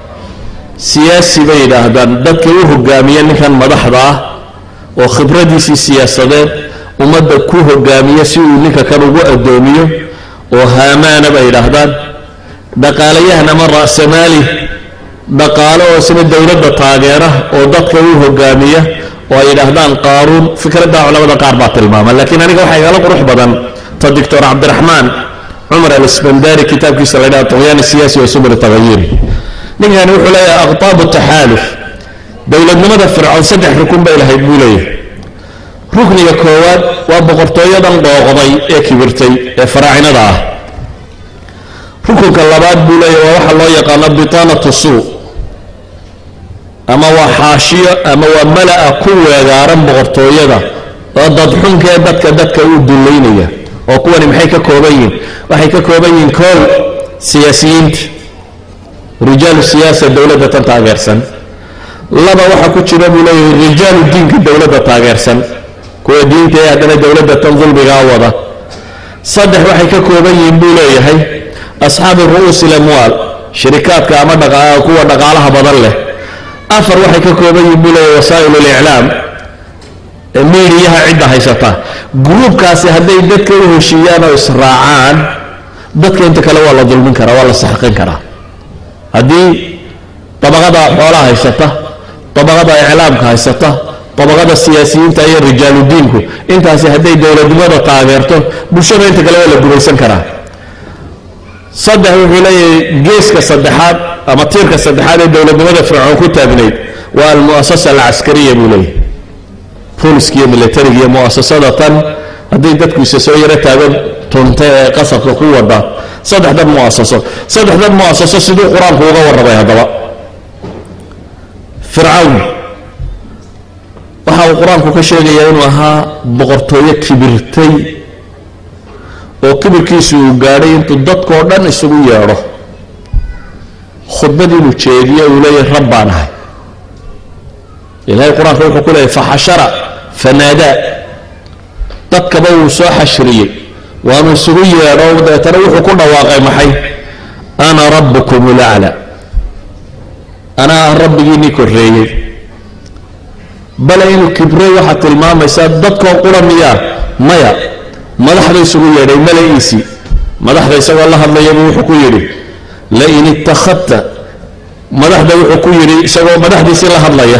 سياسي بيرادان ذكروه جاميا كان مدحضة وخبرتي في السياسات ومدى كوه قامية سيئونك كانوا الدومية وهامان بيرهدان دقاليها نمر رأس مالي دقالوا سنة الدولة الطاقيرة ودد كوه قامية ويرهدان قارون فكرة دا علماء دقار بات الماما لكن أنا قوحي قالوا روح بدن الدكتور عبد الرحمن عمر الاسبنداري كتاب كيس العلاء الطغيان السياسي وسبل التغيير نيجي نروح لها أغطاب التحالف دولة نمد فرعون سدح ركن بيلها يقوليه ركن يكواد وبقرطوية ضوغضي كبرتي فراعنة ضاه ركن كاللبات بوليه ووحى الله يقال بطانة السوء أما وحاشية أما وملأ قوة غارا بقرطوية ضاه وضدحون كيبتك دتك ودولينية وقوة محيكا كوبين وحيكا كوبين كل سياسيين رجال السياسة الدولة تنتعبيرسن لما waxa ku jira bulay rijaal diinka dawladda taageersan kuwa diinta ee hadana dawladda tanzulbiga wada saddex waxay ka kooban yihiin buleeyahay asxaab ru'uus al-amwal shirkadka ama dhaqaalaha kuwa dhaqaalaha badan leh afar waxay ka kooban yihiin buleeyahay wasaa'il al-i'laam meediyaha cid haysata groupkaasi haday dadka u heshiyaan oo israacaan dadka inta kale waa la dulmin karaa waa la saxqin karaa hadii طبقة حولها هيسته طبقة إعلامك هيسته طبقة السياسيين تاي رجال دينكو انت هسي هدي دولة دمادة تاغيرتو بلشبه انت قلوا ولا قريسان كرا صدح وحولي جيسك الصدحات اما تيرك الصدحات الدولة دمادة فرعون كتا بنيت والمؤسسة العسكرية بولي بوليسكية ميليتارية مؤسسة تن هدي دادكو يسسويرة تاغن تنتهي قصف وقوة دا صدح دا مؤسسة صدح دا مؤسسة سيدو قرآن هو غور ربايا دوا فرعون وحاو القرآن كو كشيغيا انو اها بقرطوية كبرتي oo kibirkiisu uu gaaray intuu dadka oo dhan isugu yeero khudbadii uu jeediyay uu leeyahay rabbana إلهي القرآن كله كله فحشر فنادى تكبوا سو حشريه وأنا سوية روض تروح كل واقع محي أنا ربكم الأعلى أنا رب جيني كريه بل إنه كبريه حتى الماء يصدقك وقرا مياه مياه ما لحظة سوية لي ملايسي ما لحظة يسوي الله الله يبوح كويري لئن اتخذت ما لحظة يحكويري سوى ما لحظة يسير الله الله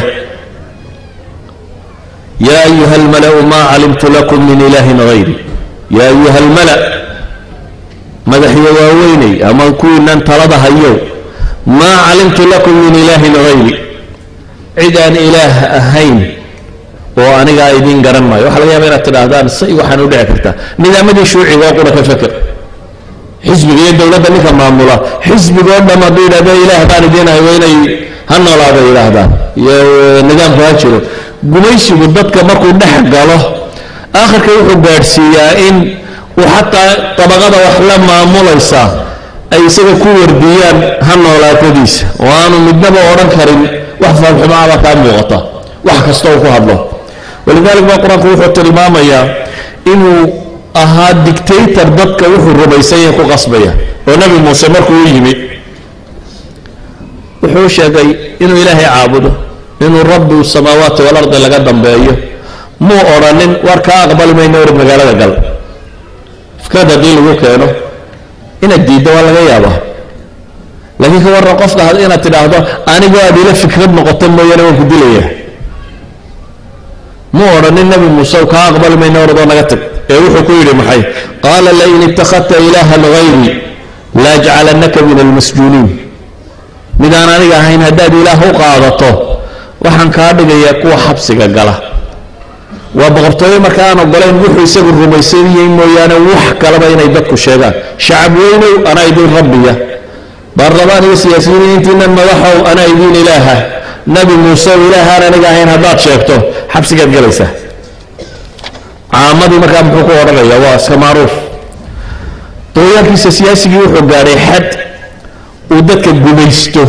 يا أيها الملأ ما علمت لكم من إله غيري يا أيها الملأ مدحي واويني أمان كوين أن ترضها اليوم ما علمت لكم من إله غيري عدان إله أهين وأنا قاعدين قرن ماي وحلا يا بين التلاذان الصي وحنو دعكرتا نظام دي شوعي وقولك فكر حزب غير دولة لك معمولة حزب قول ما بين هذا إله بان دينا ويني هنو لا هذا إله هذا يا نظام فهاتشلو قميشي بالضبط مركو نحق قاله آخر كيوحو بارسيا إن وحتى طبقات وحلا معمولة يسا أي سيكو كور ديان هنو لا تديس وأنا مدنبا وران كريم وحفظ الحماعة كان مغطى وحكستوكو هذا ولذلك ما القرآن كيوحو الإمام يا إنه أها ديكتاتر ضدك وحو الربيسية كو غصبية ونبي موسى مركو يجمي وحو شاقي إنه إلهي عابده إنه الرب والسماوات والأرض اللي قدم بأيه مو أورانين واركا أقبل ما ينور بمقالة قل فكذا دي لغو كانو إن الديد ولا غيابه لكن كوار رقفت هذا إنا تلاحظه أنا قاعد إلى فكرة نقطة ما ينور في دلية مو أورانين نبي موسى وكا أقبل ما ينور بمقالة قتل يروح كويري محي قال لئن اتخذت إلها غيري لا جعلنك من المسجونين من أنا نجا هين هداد إله قاضته وحن كادق يكو حبسك قلا وبغرطوي مكان وقالين وحو يسير الرميسيني مويانا وح كلبا ينيدكو الشيطان شعب وينو أنا يدين ربية برلمان وسياسيين انتنا المضحو أنا يدين إلها نبي موسى إله أنا نجا هين هداد شيكتو حبسك قليسة عامدي مكان بحقوق ورغية واسك معروف طويل كيس سياسي يوحو قاري حد ودك قميسته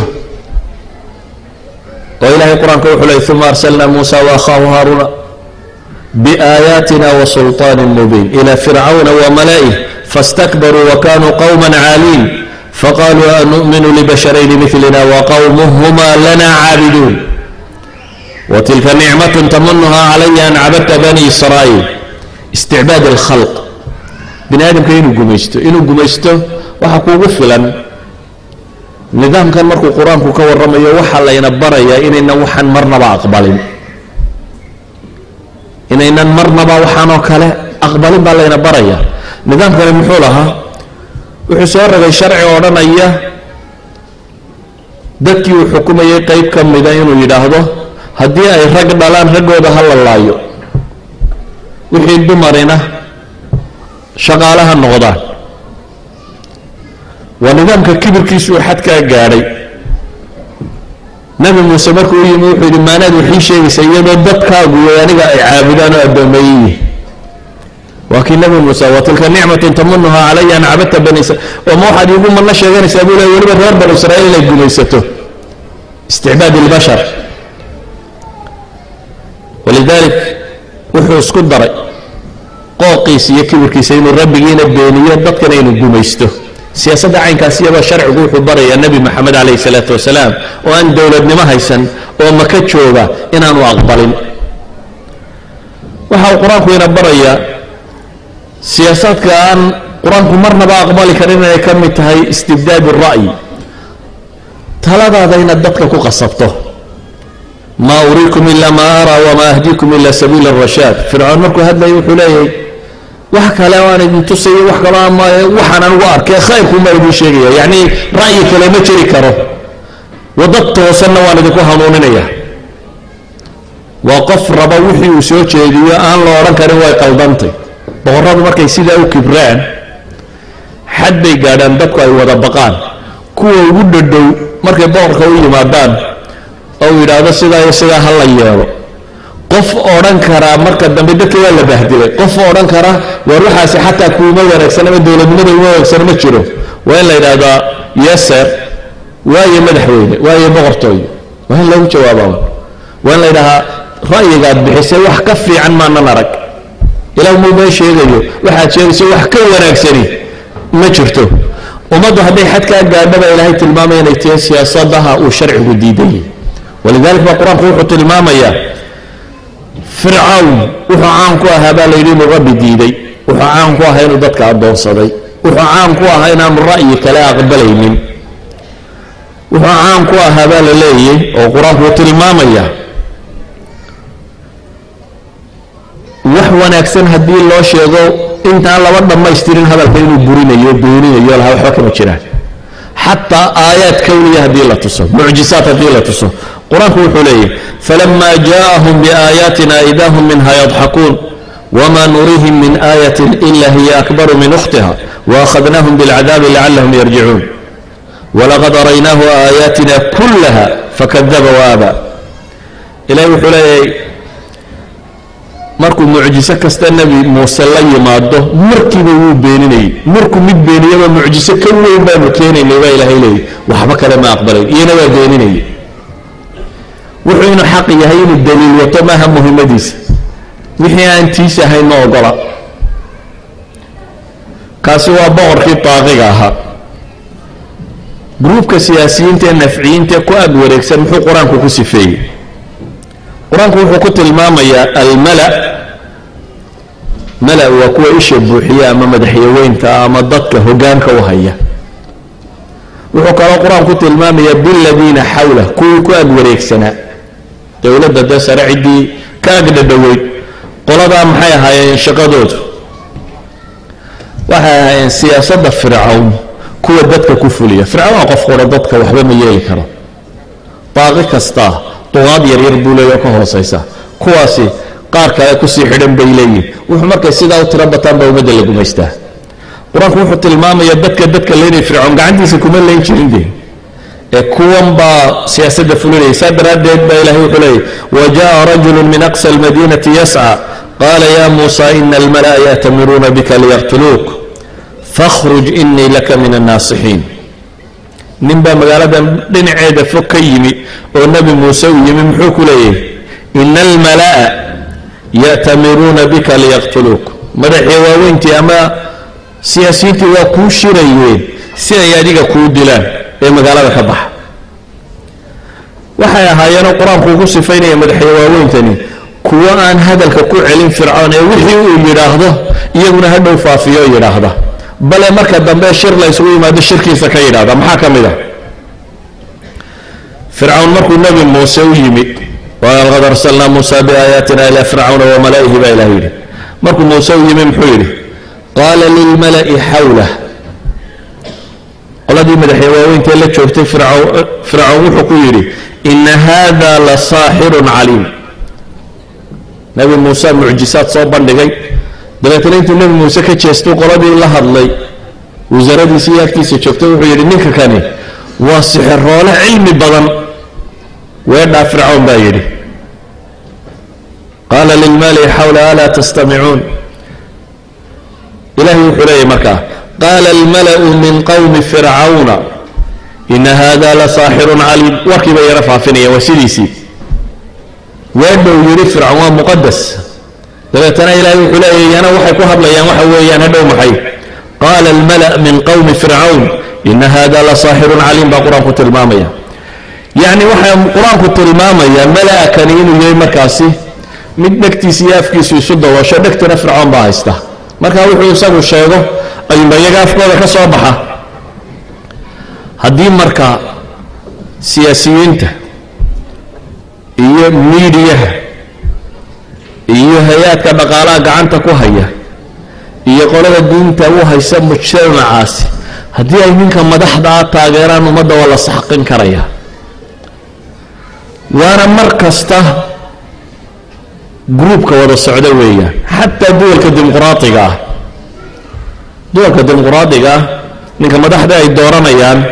وإلهي القرآن كوحو لي ثم أرسلنا موسى وأخاه هارون بآياتنا وسلطان مبين إلى فرعون وملئه فاستكبروا وكانوا قوما عالين فقالوا أنؤمن لبشرين مثلنا وقومهما لنا عابدون وتلك نعمة تمنها علي أن عبدت بني إسرائيل استعباد الخلق بني آدم كإنه قميشته إنه قميشته وحكوه فلا نظام كان مركو القرآن كور رمي وحا لا ينبريا إننا وحا مرنا بأقبالين إننا مرنا بوحانا وكلا أقبالين بألا ينبريا نظام كان محولها وحسوار رغي شرعي ورمي دكي وحكومي قيب كم مدين ويداهده هدي أي رق دلان رقو بهال الله وحي الدمرنا شغالها النغضان ونظام كبر كيسو حد كجاري نبي موسى مركو يموح لما نادى وحي شيء سيد الدبكا ويعني عابدان الدمي وكن نبي موسى وتلك نعمة تمنها علي أن عبدت بني إسرائيل وما حد يقول من نشأ غير سبيله ولما غير بني إسرائيل يقول يسته استعباد البشر ولذلك وحوس كدري قاقيس يكبر كيسين الرب جينا الدنيا ضدكنا ينقوم يسته سياسة عين كاسية بشرع قوح بري النبي محمد عليه الصلاة والسلام وأن دولة ما هيسن وما كتشوبة إن أنا أقبلين وحاو قرآن كوين بريا سياسات كان قرآن مرنا بأقبالي كرينا يكمل تهي استبداد الرأي ثلاثة ذين الدقة كو قصبته ما أريكم إلا ما أرى وما أهديكم إلا سبيل الرشاد فرعون مركو هذا يوحليه وحكى لوان انتسي وحكى لوان ما وحنا نوار كي خيركم ما يبي شيء يعني رأيك لما تريكره وضبط وصلنا وانا دكو هنونينيا وقف ربوحي وسوتش يدي أن لو رنك رواي قلبنتي بغرض مركي سيدا أو كبران حد يقادان دبقى وضبقان كو ود الدو مركي بغر خوي مادان أو إرادة سيدا يسيدا هلا يارو قف أوران كرا مركز دم بدك ولا بهدله قف أوران كرا وروح حتى كوما وركسنا من دولة من وركسنا ما تشرو ولا إذا يسر ويا مدحوين ويا بغرتوي وهل له جوابه وأن لها رأيك بحسي وحكفي عن ما نرك إلى مو شيء غيره واحد شيء يسوي وحكي وراك سري ما شرته ومضى هذه حد كان قاعدة إلى هاي المامة ينتهي سياساتها وشرع جديدة ولذلك القرآن روح المامة يا فرعون وحعانكوا هذا ليرين رب جديدي وحعانكوا هين ضدك عبد صدي وحعانكوا هين من رأيك لا قبلين وحعانكوا هذا للي وقرآن روح المامة يا وحوانا أكسن هدي الله شيء انت على وضع ما يستيرين هذا الفيلم البورين يبدونين يولها وحكم الشرع حتى آيات كونية هدي الله تصف معجزات هدي الله تصف قرآن هو حليه فلما جاءهم بآياتنا إذا هم منها يضحكون وما نريهم من آية إلا هي أكبر من أختها وأخذناهم بالعذاب لعلهم يرجعون ولقد أريناه آياتنا كلها فكذب وابى إلهي حليه markuu mucjiso kasta nabi muuse la yimaado markiiba wuu beeninayay markuu mid beeniyaba mucjiso ka weyn baa keenaynay baa ilaahay leeyahay waxba kale ma aqbalay iyana waa beeninayay wuxuu inuu xaq yahay inuu daliil wato maaha muhiimadiisa wixii aan tiisa ahayn ma ogola kaasi waa boqorkii taaqiga ahaa gruubka siyaasiyiinta ee nafciyiinta ku ag wareegsan muxuu qur-aanku ku sifeeyey qur-aanku wuxuu ku tilmaamayaa almala mala waa kuwa isha buuxiya ama madaxyaweynta ama dadka hogaanka u haya wuxuu kaloo qur-aan ku tilmaamayaa biladiina xawla kuwii ku ag wareegsanaa dowladda dee sare ciddii ka agdhadhoweyd qoladaa maxay ahaayeen shaqadoodu waxay ahaayeen siyaasadda fircawn kuwa dadka ku fuliya fircawn waa qof qora dadka waxba ma yeeli karo baaqi kastaa duqaad yaryar buu leeyahay ka hoosaysa kuwaasi qaar kale ku sii xidhan bay leeyihiin wuxuu markay sidaa u tiro bataan baa ummadda la gumaystaa qur-aanku wuxuu tilmaamayaa dadka dadka leynay fircoon gacantiisa kuma leyn jirin dee ee kuwan baa siyaasadda fulinayay saa daraaddeed baa ilaahay wuxuu leeyahy wajaa rajulun min aqsa almadiinati yasca qaala yaa muusa ina almalaa ya'tamiruuna bika liyaqtuluuk fakhruj inii laka min annaasixiin nin baa magaalada dhinaceeda fog ka yimi oo nabi muuse u yimi muxuu ku leeyahay ina almalaa ya'tamiruuna bika liyaqtuluuk madaxii waaweyntii ama siyaasiyiintii waa kuu shirayeen si ay adiga kuu dilaan ee magaalada ka baxa waxay ahaayeenoo qur-aanku ugu sifaynaya madaxii waaweyntani kuwo aan hadalka ku celin fircoon ee wixii uu yidhaahdo iyaguna hadhow faafiyo yidhaahda bale marka dambe shir la isugu yimaado shirkiisa ka yidhaahda maxaa ka mid ah fircawn markuu nabi muuse u yimi walaqad arsalnaa muusa biaayaatina ilaa fircawna wamala'ihi baa ilaah yidhi markuu muuse u yimi muxuu yidhi qaala lilmala'i xawlah qoladii madaxee waaweyntae la joogtay fircawn wuxuu ku yidhi ina haada la saaxirun caliim nabi muuse mucjisaad soo bandhigay dabeetana intuu nabi muuse ka jeestay qoladii la hadlay wasaaradiisii iyo agtiisa joogtay wuxuu yidhi ninka kani waa sixiroole cilmi badan weedhaa fircawn baa yidhi qaala lilmali xawla alaa tastamicuun ilaahay wuxuu leeyahy markaa qaala almala'u min qawmi fircawna ina hada la saaxirun caliim warkii bay yaro faafinayaan waa sidiisii weedhow yidhi fircawn waa muqadas dabeetana ilaahay wuxuu leeyahy yana waxay ku hadlayaan waxa weeyaan hadhow maxay qaala almala' min qawmi fircawn ina hada la saaxirun caliim baa qur-aanku tilmaamaya yacni waxaa qur-aanku tilmaamayaa mala'a kani inuu yahay markaasi mid dhegtiisa iyo afkiisu isu daboosho dhegtana fircoon baa haysta marka wuxuu isagu sheego ayuunba iyaga afkooda ka soo baxa haddii marka siyaasiyiinta iyo miidiyaha iyo hay-aadka dhaqaalaha gacanta ku haya iyo qolada diinta u haysa mujtamacaasi haddii ay ninka madaxdaa taageeraan ummadda waa la saxqin karaya waana mar kasta gruubka wada socda weeyaan xataa duwalka dimuqraadiga ah duwalka dimuqraadiga ah ninka madaxda ay dooranayaan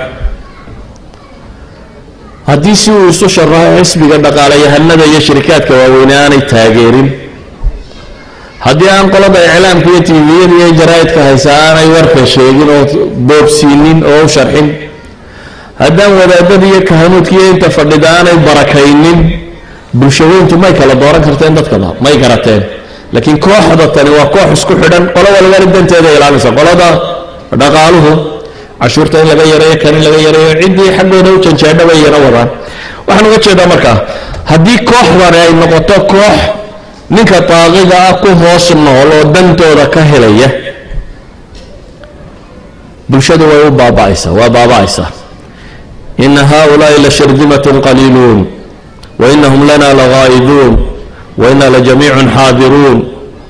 haddii si uu isu sharaxo xisbiga dhaqaalayahanada iyo shirikaadka waaweyne aanay taageerin haddii aan qolada iclaamka iyo tviyada iyo jaraa'idka haysa aanay warka sheegin oo boobsiinin oo u sharxin haddaan wadaadada iyo kahanuudka iyo inta fadhida aanay barakaynin bulshooyintu may kala dooran karteen dadkaba may garateen laakiin kooxda tani waa koox isku xidhan qolo walba danteeda ilaalinaysa qolada dhaqaaluhu cashuurta in laga yareeyo kan in laga yareeyo ciddii xaggooda u janjeedha bay yana wadaan waxaan uga jeedaa markaa haddii kooxdani ay noqoto koox ninka taaqiga ah ku hoos nool oo dantooda ka helaya bulshadu way u baaba'aysaa waa baaba'aysaa ina haaulaa'i la shirdimatun qaliiluun wainahum lana lagaa'iduun waina lajamiicun xaadiruun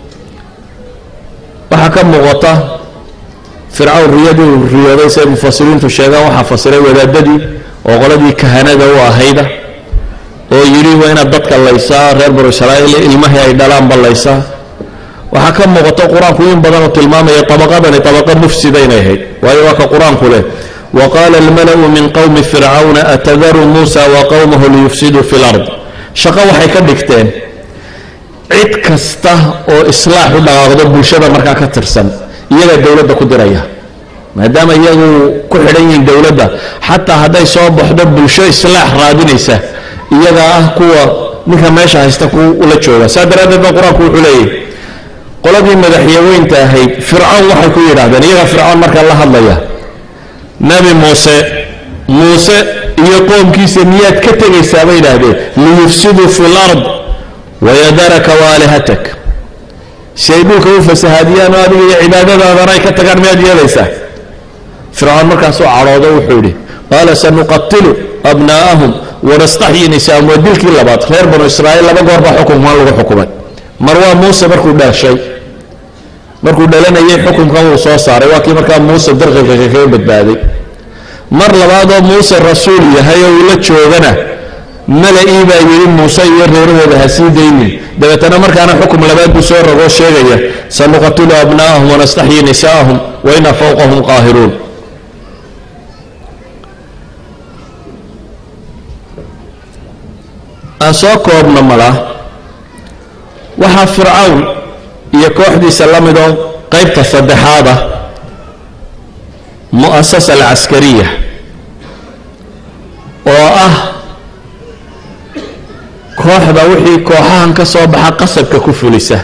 waxaa ka muuqata fircawn riyadii uu riyooday say mufasiriintu sheegaan waxaa fasiray wadaadadii oo qoladii kahanada u ahayda oo yidhi waa inaad dadka laysaa reer banu israa'iil ilmahii ay dhalaanba laysaa waxaa ka muuqato qur-aanku in badan uu tilmaamaya tabaqadani tabaqa mufsida inay ahayd waayo waa ka qur-aanku leh waqaala almala'u min qowmi fircawna atadaru muusa wa qowmahu liyufsiduu fi lard shaqo waxay ka dhigteen cid kasta oo islaax u dhaqaaqdo bulshada markaa ka tirsan iyagaa dowladda ku diraya maadaama iyagu ku xidhan yihiin dowladda xataa hadday soo baxdo bulsho islaax raadinaysa iyagaa ah kuwa ninka meesha haysta ku ula jooga saa daraaddeed baa qur-aanku wuxuu leeyahy qoladii madaxyaweynta ahayd fircawn waxay ku yidhahdeen iyagaa fircawn markaa la hadlaya nebi muuse muuse iyo qoomkiisa miyaad ka tegaysaa bay yidhaahdeen liyufsiduu fi lard wayadaraka waalihatak si ay dhulka u fasahaadiyaan oo adiga iyo cibaadadaadana ay ka tagaan miyaad yeelaysaa fircawn markaasuu cadhoodo wuxuu yidhi qaala sanuqatilu abnaa'ahum wanastaxyi nisaahum waa dilkii labaad reer banu israa'iil laba goor baa xukunkan lagu xukumay mar waa muuse markuu dhaashay markuu dhalanayay xukunkan uu soo saaray waa kii markaa muuse darqilka kaga badbaaday mar labaadoo muuse rasuul yahay oo uu la joogana mala-ii baa yidhi muuse iyo reerahooda ha sii daynin dabeetana markaana xukum labaad buu soo rogoo sheegaya sanuqatilu abnaa'ahum wanastaxyi nisaa'ahum wa ina fawqahum qaahiruun aan soo koobno mala waxaa fircawn iyo kooxdiisa la midoo qaybta saddexaada mu'asasa alcaskariya oo ah kooxda wixii kooxahan ka soo baxa qasabka ku fulisa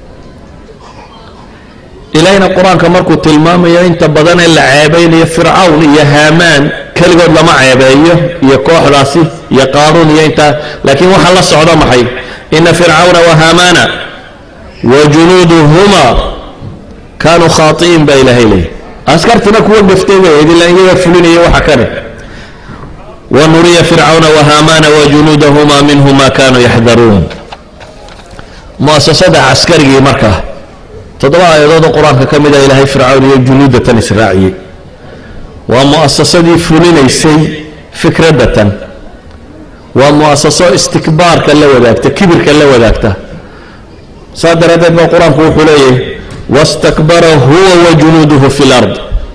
ilaahayna qur-aanka markuu tilmaamayo inta badan ee la ceebaynayo fircawn iyo haamaan keligood lama ceebeeyo iyo kooxdaasi iyo qaaruun iyo intaa laakiin waxaa la socda maxay ina fircawna wahaamaana wajunuuduhuma kaanuu khaai'iin baa ilaahay leeyahy askartuna kuwa gaftay bay ahayd ilaa iyaga fulinaya waxa kane wanuriya fircawna wahaamaana wajunuudahuma minhu ma kaanuu yaxdaruun mu'asasada caskarigii markaa toddoba aayadoodoo qur-aanka ka mida ilaahay fircawn iyo junuudatan israaciyey waa mu'asasadii fulinaysay fikradatan waa mu'asaso istikbaarka la wadaagta kibirka la wadaagta saa daraaddeed baa qur-aanku wuxuu leeyahay wastakbara huwa wajunuuduhu fi lard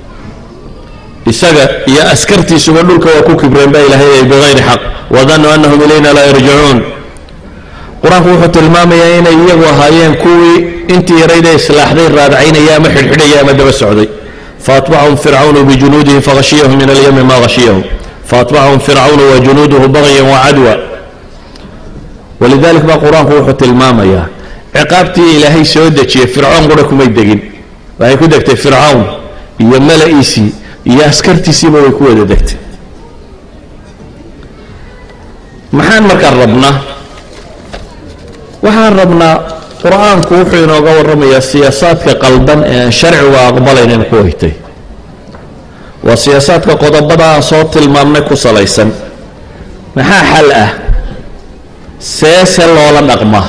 isaga iyo askartiisuba dhulka waa ku kibreen baa ilaahay bigayri xaq wadanuu annahum ilayna laa yarjicuun qur-aanku wuxuu tilmaamayaa inay iyagu ahaayeen kuwii intii yarayda islaaxday raadcaynaya ama xidhxidhaya ama daba socday faatbacahum fircawnu bijunuudihi faghashiyahum min alyami ma ghashiyahum faatbacahum fircawnu wajunuuduhu bagyan wacadwa walidalik baa qur-aanku wuxuu tilmaamayaa ciqaabtii ilaahay soo dejiyey fircawn qura kumay degin waxay ku degtay fircawn iyo mala-iisii iyo askartiisiiba way ku wada degtay maxaan markaan rabnaa waxaan rabnaa qur-aanku wuxuu inooga warramayaa siyaasaadka qaldan ee aan sharciga aqbalaynin ku haytay waa siyaasaadka qodobada aan soo tilmaamnay ku salaysan maxaa xal ah seese loola dhaqmaa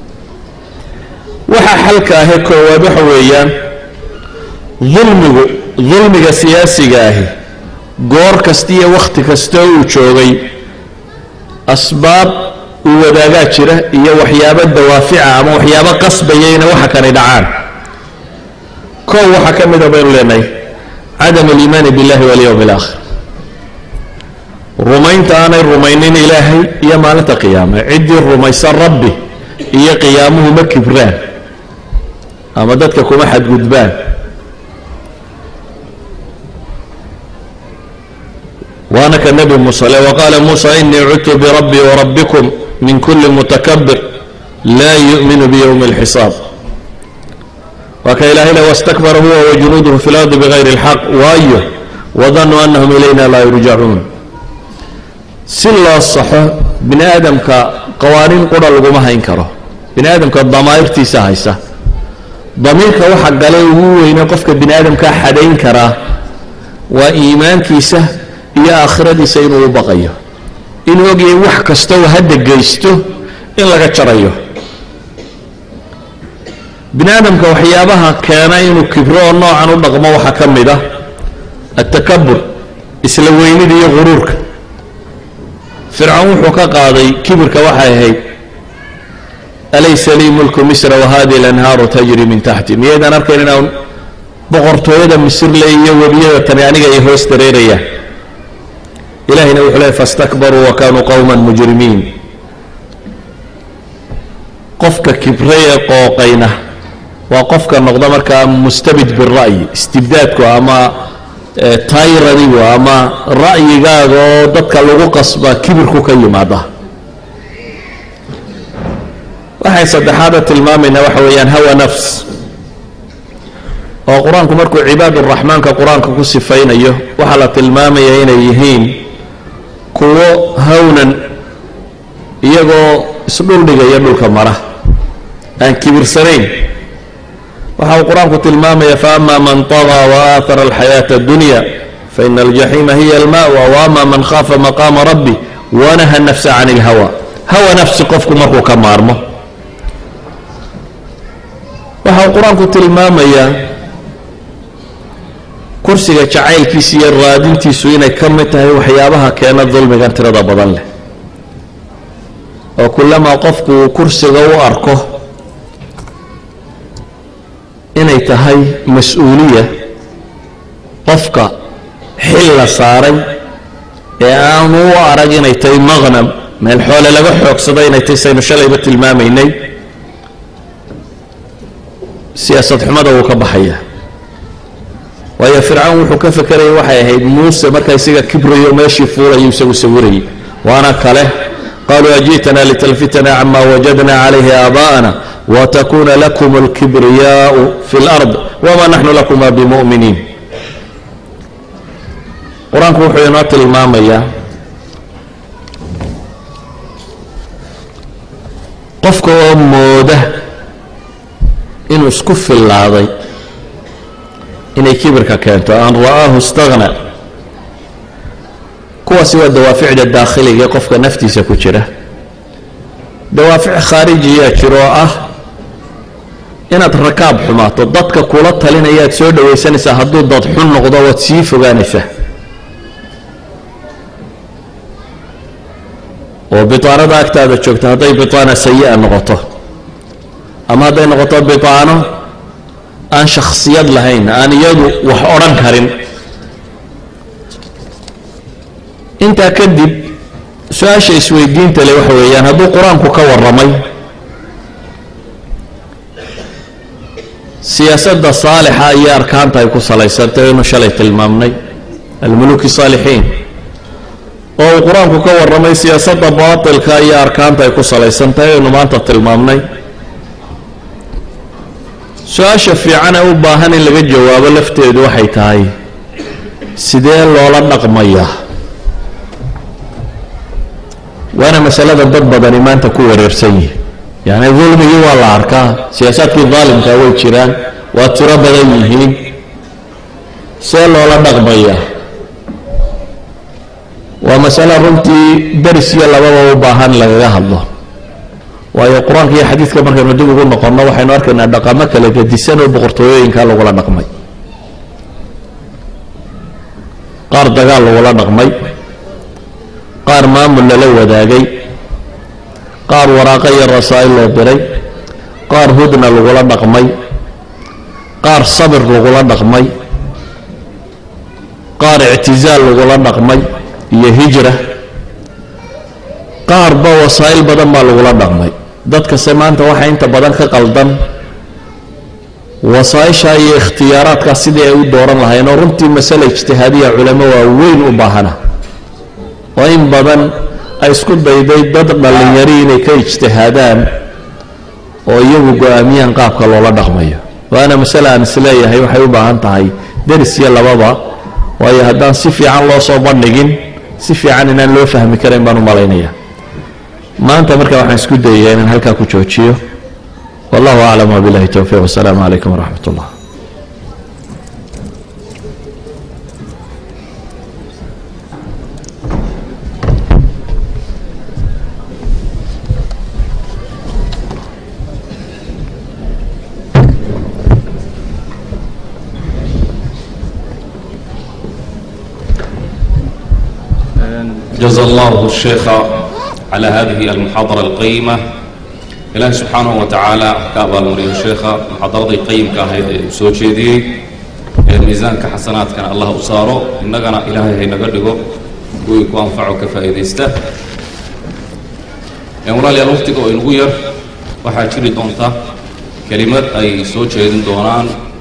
waxa xalka ahi koowaad waxa weeyaan dulmigu dulmiga siyaasiga ahi goor kasta iyo wakhti kastoo uu joogay asbaab uu wadaagaa jira iyo waxyaabo dawaafica ama waxyaabo qasbaya inay waxa kani dhacaan koow waxaa ka mida baynu leenahay cadam aliimaani billahi walyowmi alaakhir rumaynta aanay rumaynin ilaahay iyo maalinta qiyaame ciddii rumaysan rabbi iyo qiyaamuhu ma kibraan ama dadka kuma xadgudbaan waana ka nebi muuse le waqaala muusa inii cudtu birabbii warabbikum من كل متكبر لا يؤمن بيوم الحساب وكإلهنا واستكبر هو وجنوده في الأرض بغير الحق وأيه وظنوا أنهم إلينا لا يرجعون سلا الصحة بني آدم كقوانين قرى لقمها ينكره بني آدم كالضمائر تيساهيسة ضميرك وحق عليه هو ينقفك بني آدم كحدين كراه وإيمان كيسه يا آخرة سينه وبقيه إنه يجي وحك استوى هدك جيسته إن لقى شريه بني آدم كوحيابها كان إنه كبره النوع عنه النغمة وحكم ده التكبر إسلوين دي غرورك فرعون حكا قاضي كبرك وحي هي أليس لي ملك مصر وهذه الأنهار تجري من تحتي ميدا نركن إنه بغرطو يدا مصر لي وبيدا تنيانيك يهوس تريريا إلهي نوح له فاستكبروا وكانوا قوما مجرمين قفك كبرية قوقينه وقفك النقدمر كان مستبد بالرأي استبدادك أما تايرني وأما رأي قاعدو ضدك اللغو قصبا كبركو كيما ده وحي صدحادة المامنة وحويان هوى نفس وقرآنكم مركو عباد الرحمن كقرآنكم كسفين أيه وحالة المامية هنا يهين كو هونا يغو سلول ديغا يدل كمرة أن كبر سنين وحاو قرآنكم تلمامية فأما من طغى وآثر الحياة الدنيا فإن الجحيم هي الماء وأما من خاف مقام ربي ونهى النفس عن الهوى هوى نفس قفكم مركو كمارمه وحاو قرآنكم تلمامية كرسيga jacaylkiisa iyo raadintiisu inay ka mid tahay waxyaabaha keena dulmigan tirada badan leh oo kullama qofku kursiga u arko inay tahay mas'uuliya qofka xil la saaray ee aanu u arag inay tahay maqnam meel xoolo laga xoogsaday inay tahay saynu shalayba tilmaamaynay siyaasad xumada uu ka baxaya ويا فرعون وحو كفكري waxay ahayd Muuse markay isaga kibriyo meeshii fuulay isagu sawiray waana kale قالوا اجيتنا لتلفتنا عما وجدنا عليه آباءنا وتكون لكم الكبرياء في الأرض وما نحن لكم بمؤمنين قرآن وحو يناط المامية قفكم موده إنه اسكف اللاضي إني كبرك كانت أن رآه استغنى كوا سوى الدوافع الداخلية يقفك نفتي سكوشرة دوافع خارجية شراءه إن الركاب حماة ضدك كولتها لنا إياك سود ويسانسة هدود ضد حن غضوة سيف وغانفة وبطانة ذاك تابع شوكت هذا بطانة سيئة نغطة أما هذا نغطة بطانة أن شخصيات لهين أن يدو وحوران كريم أنت كذب سؤال شيء سوي الدين تلي وحويان هذا قرآن كوكور رمي سياسة صالحة أي أركان تايكو صلايسان تاينو شليت المامني الملوك الصالحين أو قرآن كوكور رمي سياسة باطل كأي أركان تايكو صلايسان تاينو مانتا المامني su-aasha fiican ee u baahan in laga jawaabo lafteedu waxay tahay sidee loola dhaqmayaa waana masalada dad badani maanta ku wareersan yihiin yani dulmigii waa la arkaa siyaasaadkii daalimka way jiraan waa tiro badan yihiin see loola dhaqmayaa waa masalo runtii daris iyo lababa u baahan lagaga hadlo waayo quraanka iyo xadiiska markaynu dib ugu noqonno waxaynu arkaynaa dhaqamo kala gedisan oo boqortooyooyinka lagula dhaqmay qaar dagaal lagula dhaqmay qaar maamul lala wadaagay qaar waraaqa iyo rasaa'il loo diray qaar hudna lagula dhaqmay qaar sabir lagula dhaqmay qaar ictizaal lagula dhaqmay iyo hijra qaar ba wasaa'il badan baa lagula dhaqmay dadka semaanta waxa inta badan ka qaldan wasaaisha iyo ikhtiyaaraadka sidii ay u dooran lahayn oo runtii mas'ala ijtihaadiya culamo waa weyn u baahana oo in badan ay isku dayday dad dhalinyari inay ka ijtihaadaan oo iyagu go'aamiyaan qaabka loola dhaqmayo waana mas'ala aan isleeyahay waxay u baahan tahay daris iyo lababa waayo haddaan si fiican loo soo bandhigin si fiican inaan loo fahmi karayn baan u malaynayaa maanta marka waxaan isku dayayaa inaan halkaa ku joojiyo wallahu aclam wabillahi towfiiq wasalaamu calaykum waraxmat ullah جزا الله الشيخ على هذه المحاضرة القيمة إله سبحانه وتعالى كابال مريم الشيخ محاضرة القيم كهيد سوتشيدي الميزان كحسنات كان الله أصاره إننا إلهي هي نقدقه ويكون أنفعك فائدسته يمر لي الوقت إنغير وحاجري دونتا كلمات أي سوتشيدين دونان